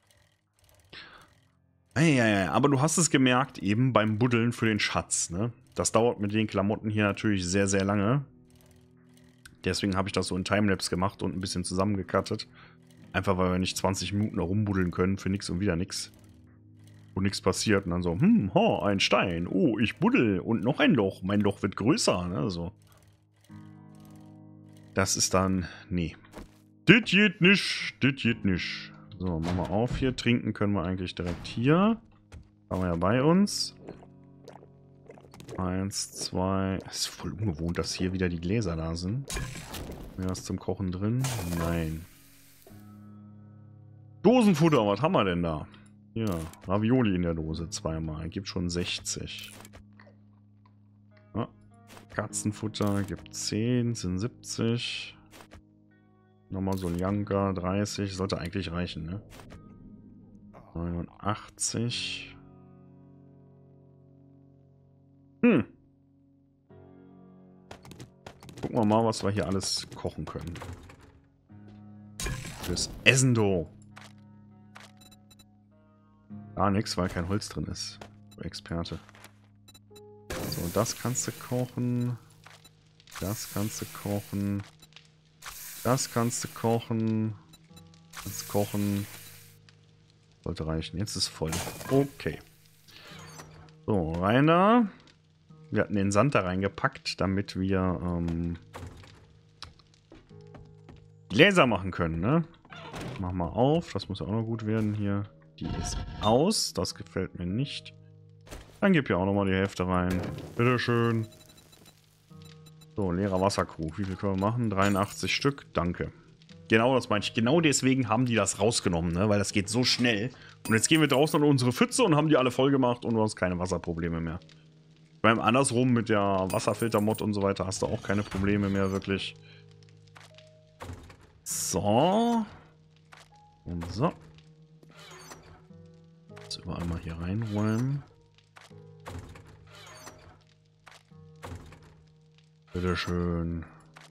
Ja, ja, ja. Aber du hast es gemerkt, eben beim Buddeln für den Schatz, ne? Das dauert mit den Klamotten hier natürlich sehr, sehr lange. Deswegen habe ich das so in Timelapse gemacht und ein bisschen zusammengekattet. Einfach weil wir nicht zwanzig Minuten da rumbuddeln können für nichts und wieder nichts. Wo nichts passiert. Und dann so, hm, ho, ein Stein. Oh, ich buddel. Und noch ein Loch. Mein Loch wird größer, ne? So. Das ist dann, nee. Das geht nicht. Das geht nicht. So, machen wir auf hier. Trinken können wir eigentlich direkt hier. Haben wir ja bei uns. Eins, zwei. Es ist voll ungewohnt, dass hier wieder die Gläser da sind. Ist was zum Kochen drin? Nein. Dosenfutter, was haben wir denn da? Ja, Ravioli in der Dose zweimal. Gibt schon sechzig. Ja. Katzenfutter gibt zehn, sind siebzig. Nochmal so ein Janka, dreißig. Sollte eigentlich reichen, ne? neunundachtzig. Hm. Gucken wir mal, was wir hier alles kochen können. Fürs Essendo. Gar nichts, weil kein Holz drin ist. Experte. So, das kannst du kochen. Das kannst du kochen. Das kannst du kochen. Kannst kochen. Sollte reichen. Jetzt ist voll. Okay. So, rein da. Wir hatten den Sand da reingepackt, damit wir ähm, Gläser machen können, ne? Mach mal auf. Das muss ja auch noch gut werden hier. Die ist aus. Das gefällt mir nicht. Dann gib hier auch nochmal die Hälfte rein. Bitteschön. So, leerer Wasserkrug. Wie viel können wir machen? dreiundachtzig Stück. Danke. Genau, das meine ich. Genau deswegen haben die das rausgenommen, ne? Weil das geht so schnell. Und jetzt gehen wir draußen an unsere Pfütze und haben die alle voll gemacht und du hast keine Wasserprobleme mehr. Beim andersrum mit der Wasserfiltermod und so weiter hast du auch keine Probleme mehr, wirklich. So. Und so. Jetzt überall mal hier reinräumen. Bitteschön.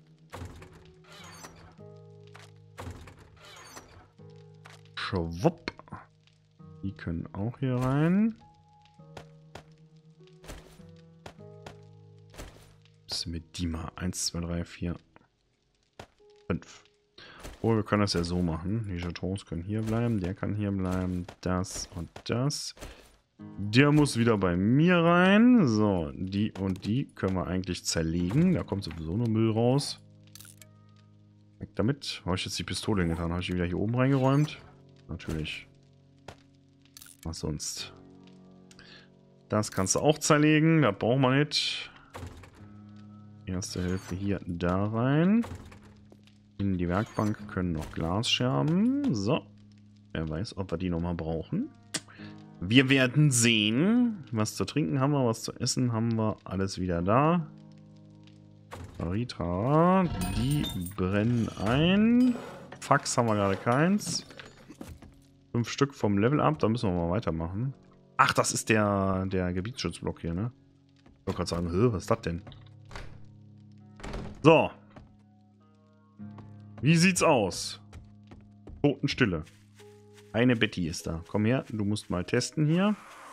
Schwupp. Die können auch hier rein. Was ist mit die mal? eins, zwei, drei, vier, fünf. Oh, wir können das ja so machen. Die Jetons können hier bleiben. Der kann hier bleiben. Das und das. Der muss wieder bei mir rein. So, die und die können wir eigentlich zerlegen. Da kommt sowieso nur Müll raus. Weg damit. Habe ich jetzt die Pistole hingetan? Habe ich die wieder hier oben reingeräumt? Natürlich. Was sonst? Das kannst du auch zerlegen. Das braucht man nicht. Erste Hälfte hier da rein. In die Werkbank können noch Glasscherben. So. Wer weiß, ob wir die nochmal brauchen. Wir werden sehen. Was zu trinken haben wir, was zu essen haben wir. Alles wieder da. Rita, die brennen ein. Fax haben wir gerade keins. Fünf Stück vom Level Up, da müssen wir mal weitermachen. Ach, das ist der, der Gebietsschutzblock hier, ne? Ich wollte gerade sagen, hä, was ist das denn? So. Wie sieht's aus? Totenstille. Eine Betty ist da. Komm her, du musst mal testen hier.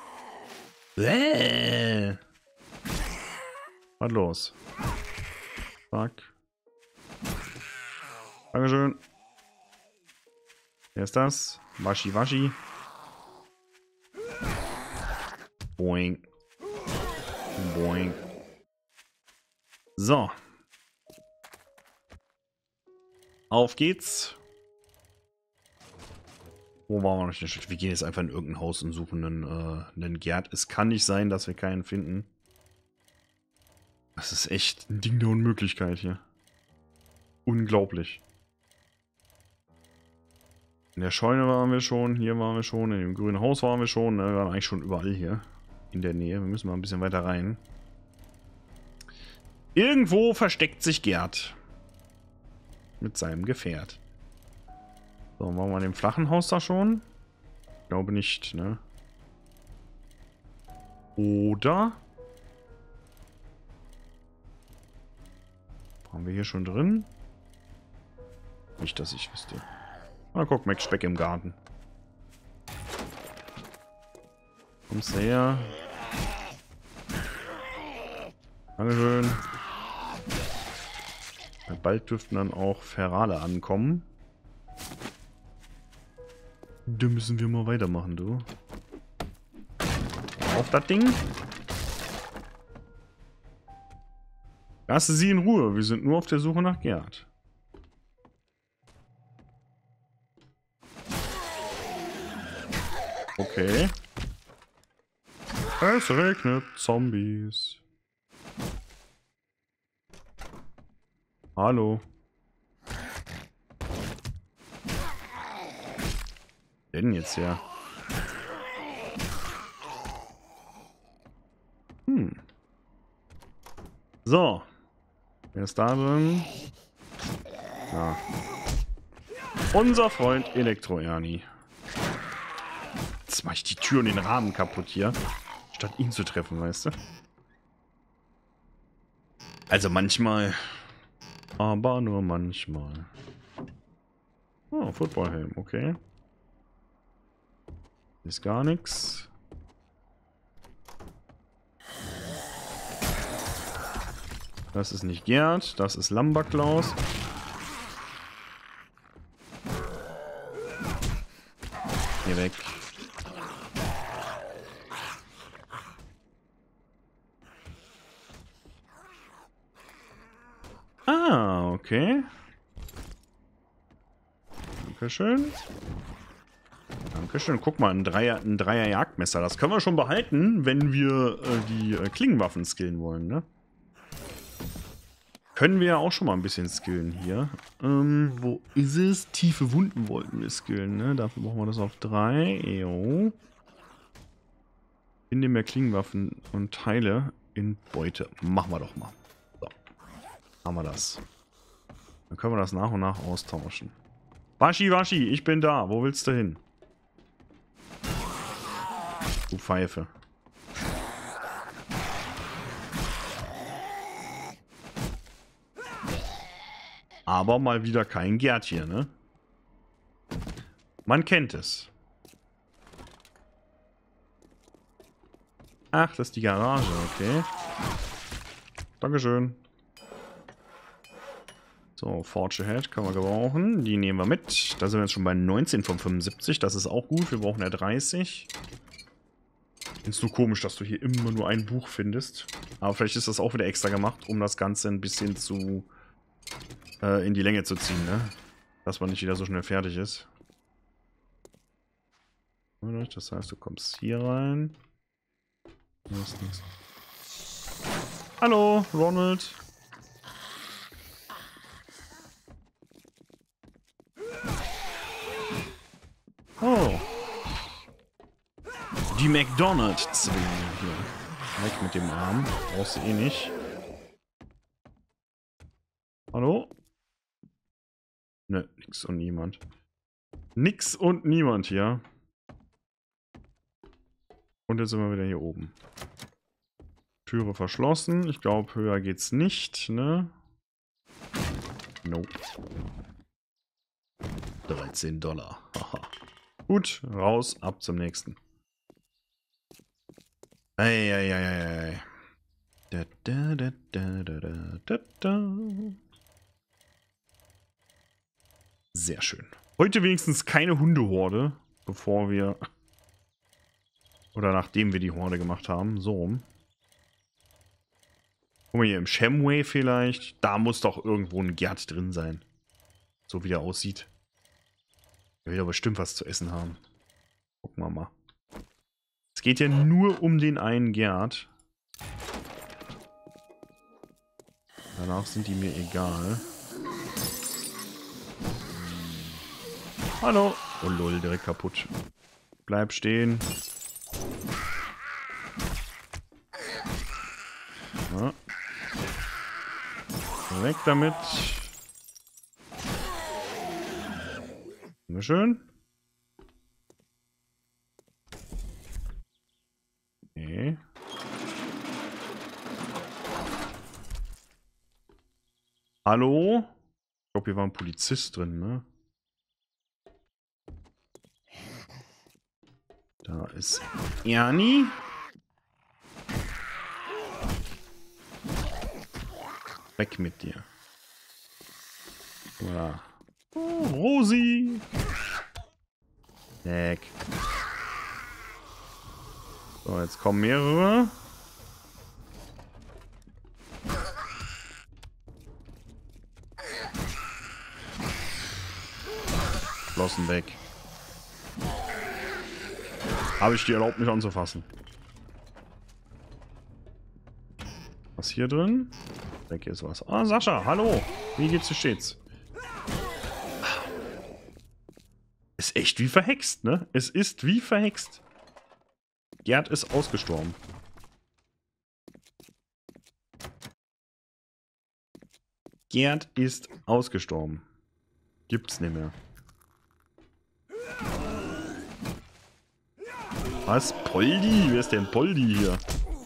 Bäh. Was los? Fuck. Dankeschön. Wer ist das? Waschi, waschi. Boing. Boing. So. Auf geht's. Wo waren wir noch nicht? Wir gehen jetzt einfach in irgendein Haus und suchen einen, äh, einen Gerd. Es kann nicht sein, dass wir keinen finden. Das ist echt ein Ding der Unmöglichkeit hier. Unglaublich. In der Scheune waren wir schon, hier waren wir schon, in dem grünen Haus waren wir schon. Ne? Wir waren eigentlich schon überall hier in der Nähe. Wir müssen mal ein bisschen weiter rein. Irgendwo versteckt sich Gerd. Mit seinem Gefährt. So, waren wir in dem flachen Haus da schon? Ich glaube nicht, ne? Oder? Waren wir hier schon drin? Nicht, dass ich wüsste. Na, guck, Mac Speck im Garten. Kommst du her? Dankeschön. Ja, bald dürften dann auch Ferale ankommen. Da müssen wir mal weitermachen, du. Auf das Ding. Lasse sie in Ruhe. Wir sind nur auf der Suche nach Gerd. Okay. Es regnet Zombies. Hallo. Denn jetzt ja. Hm. So. Wer ist da drin? Ja. Unser Freund Elektro-Ernie. Jetzt mache ich die Tür und den Rahmen kaputt hier. Statt ihn zu treffen, weißt du? Also manchmal. Aber nur manchmal. Oh, Footballhelm, okay. Ist gar nichts. Das ist nicht Gerd, das ist Lamberklaus. Hier weg. Ah, okay. Dankeschön. Dankeschön. Guck mal, ein Dreier, ein Dreier Jagdmesser. Das können wir schon behalten, wenn wir äh, die äh, Klingenwaffen skillen wollen, ne? Können wir ja auch schon mal ein bisschen skillen hier. Ähm, wo ist es? Tiefe Wunden wollten wir skillen, ne? Dafür brauchen wir das auf drei. Jo. Finde mehr Klingenwaffen und Teile in Beute. Machen wir doch mal. So. Haben wir das. Dann können wir das nach und nach austauschen. Waschi, Waschi, ich bin da. Wo willst du hin? Du Pfeife. Aber mal wieder kein Gerd hier, ne? Man kennt es. Ach, das ist die Garage, okay. Dankeschön. So, Forge Ahead können wir gebrauchen. Die nehmen wir mit. Da sind wir jetzt schon bei neunzehn von fünfundsiebzig. Das ist auch gut. Wir brauchen ja dreißig. Ist nur komisch, dass du hier immer nur ein Buch findest. Aber vielleicht ist das auch wieder extra gemacht, um das Ganze ein bisschen zu äh, in die Länge zu ziehen, ne? Dass man nicht wieder so schnell fertig ist. Das heißt, du kommst hier rein. Hier ist nichts. Hallo, Ronald. Oh. Die McDonald's-Zwillinge hier. Weg mit dem Arm. Brauchst du eh nicht. Hallo? Ne, nix und niemand. Nix und niemand hier. Und jetzt sind wir wieder hier oben. Türe verschlossen. Ich glaube, höher geht's nicht, ne? Nope. dreizehn Dollar. Gut, raus, ab zum nächsten. Eieieiei. Da, da, da, da, da, da, da. Sehr schön. Heute wenigstens keine Hundehorde, bevor wir... Oder nachdem wir die Horde gemacht haben. So rum. Guck mal hier im Shamway vielleicht. Da muss doch irgendwo ein Gerd drin sein. So wie der aussieht. Der will doch bestimmt was zu essen haben. Gucken wir mal. Es geht ja nur um den einen Gerd. Danach sind die mir egal. Hallo. Oh lol, direkt kaputt. Bleib stehen. Ja. Weg damit. Schön. Okay. Hallo? Ich glaube, hier war ein Polizist drin, ne? Da ist Ernie. Weg mit dir. Voilà. Oh, Rosi. Weg. So, jetzt kommen mehrere. Flossen weg. Habe ich dir erlaubt, mich anzufassen? Was hier drin? Weg hier ist was. Ah, Sascha, hallo. Wie geht's dir stets? Ist echt wie verhext, ne? Es ist wie verhext. Gerd ist ausgestorben. Gerd ist ausgestorben. Gibt's nicht mehr. Was? Poldi? Wer ist denn Poldi hier?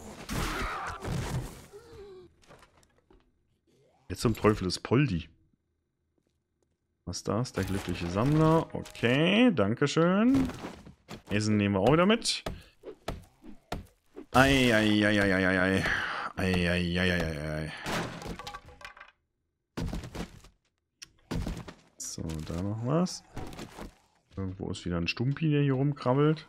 Jetzt zum Teufel ist Poldi. Was ist das? Der glückliche Sammler. Okay, dankeschön. Essen nehmen wir auch wieder mit. Eieieiei. Eieieiei. So, da noch was. Irgendwo ist wieder ein Stumpi, der hier rumkrabbelt.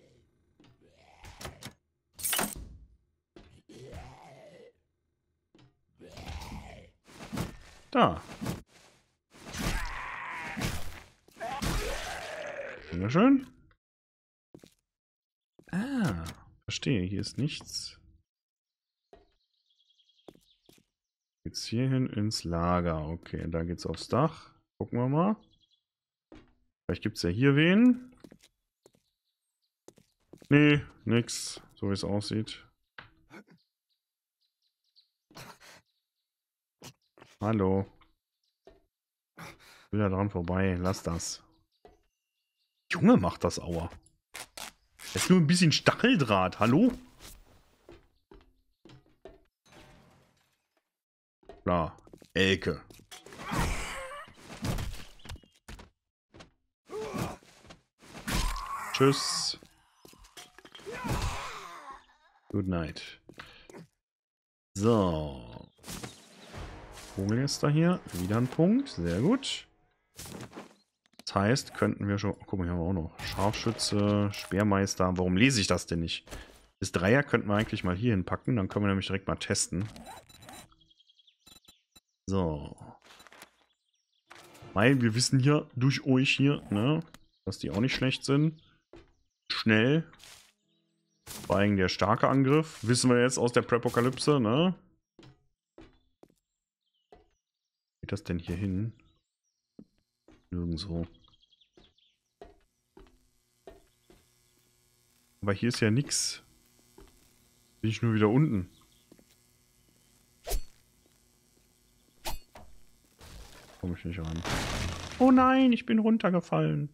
Da. Wunderschön. Ah, verstehe. Hier ist nichts. Geht's hier hin ins Lager. Okay, da geht's aufs Dach. Gucken wir mal. Vielleicht gibt's ja hier wen. Nee, nix. So wie es aussieht. Hallo. Ich will da dran vorbei. Lass das. Junge, macht das Aua. Das ist nur ein bisschen Stacheldraht. Hallo? Klar. Elke. Tschüss. Good night. So. Vogel ist da hier. Wieder ein Punkt. Sehr gut. Das heißt, könnten wir schon... Oh, guck mal, hier haben wir auch noch. Scharfschütze, Speermeister. Warum lese ich das denn nicht? Das Dreier könnten wir eigentlich mal hier hinpacken. Dann können wir nämlich direkt mal testen. So. Weil wir wissen ja durch euch hier, ne, dass die auch nicht schlecht sind. Schnell. Vor allem der starke Angriff. Wissen wir jetzt aus der Prepokalypse, ne? Geht das denn hier hin? Nirgendwo. Aber hier ist ja nix. Bin ich nur wieder unten. Komme ich nicht ran. Oh nein, ich bin runtergefallen.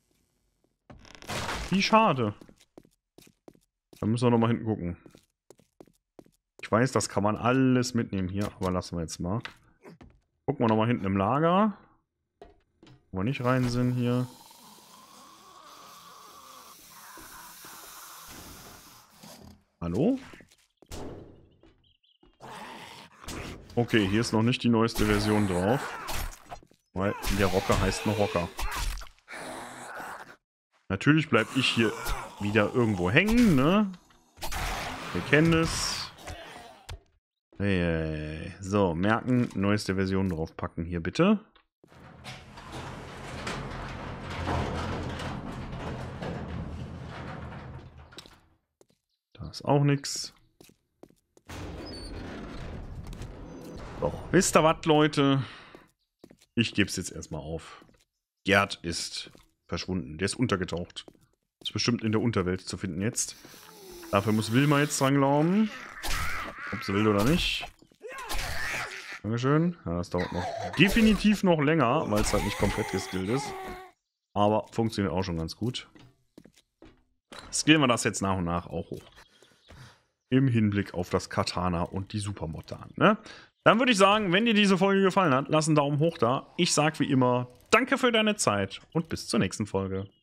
Wie schade. Dann müssen wir noch mal hinten gucken. Ich weiß, das kann man alles mitnehmen hier, aber lassen wir jetzt mal. Gucken wir noch mal hinten im Lager. Wo wir nicht rein sind hier. Hallo? Okay, hier ist noch nicht die neueste Version drauf. Weil der Rocker heißt noch Rocker. Natürlich bleibe ich hier wieder irgendwo hängen, ne? Wir kennen es. Hey, hey. So, merken, neueste Version draufpacken hier bitte. Da ist auch nichts. So, wisst ihr was, Leute? Ich gebe es jetzt erstmal auf. Gerd ist verschwunden. Der ist untergetaucht. Ist bestimmt in der Unterwelt zu finden jetzt. Dafür muss Wilma jetzt dran glauben. Ob sie will oder nicht. Dankeschön. Ja, das dauert noch definitiv noch länger, weil es halt nicht komplett geskillt ist. Aber funktioniert auch schon ganz gut. Skillen wir das jetzt nach und nach auch hoch. Im Hinblick auf das Katana und die Supermod an, ne? Dann würde ich sagen, wenn dir diese Folge gefallen hat, lass einen Daumen hoch da. Ich sag wie immer, danke für deine Zeit und bis zur nächsten Folge.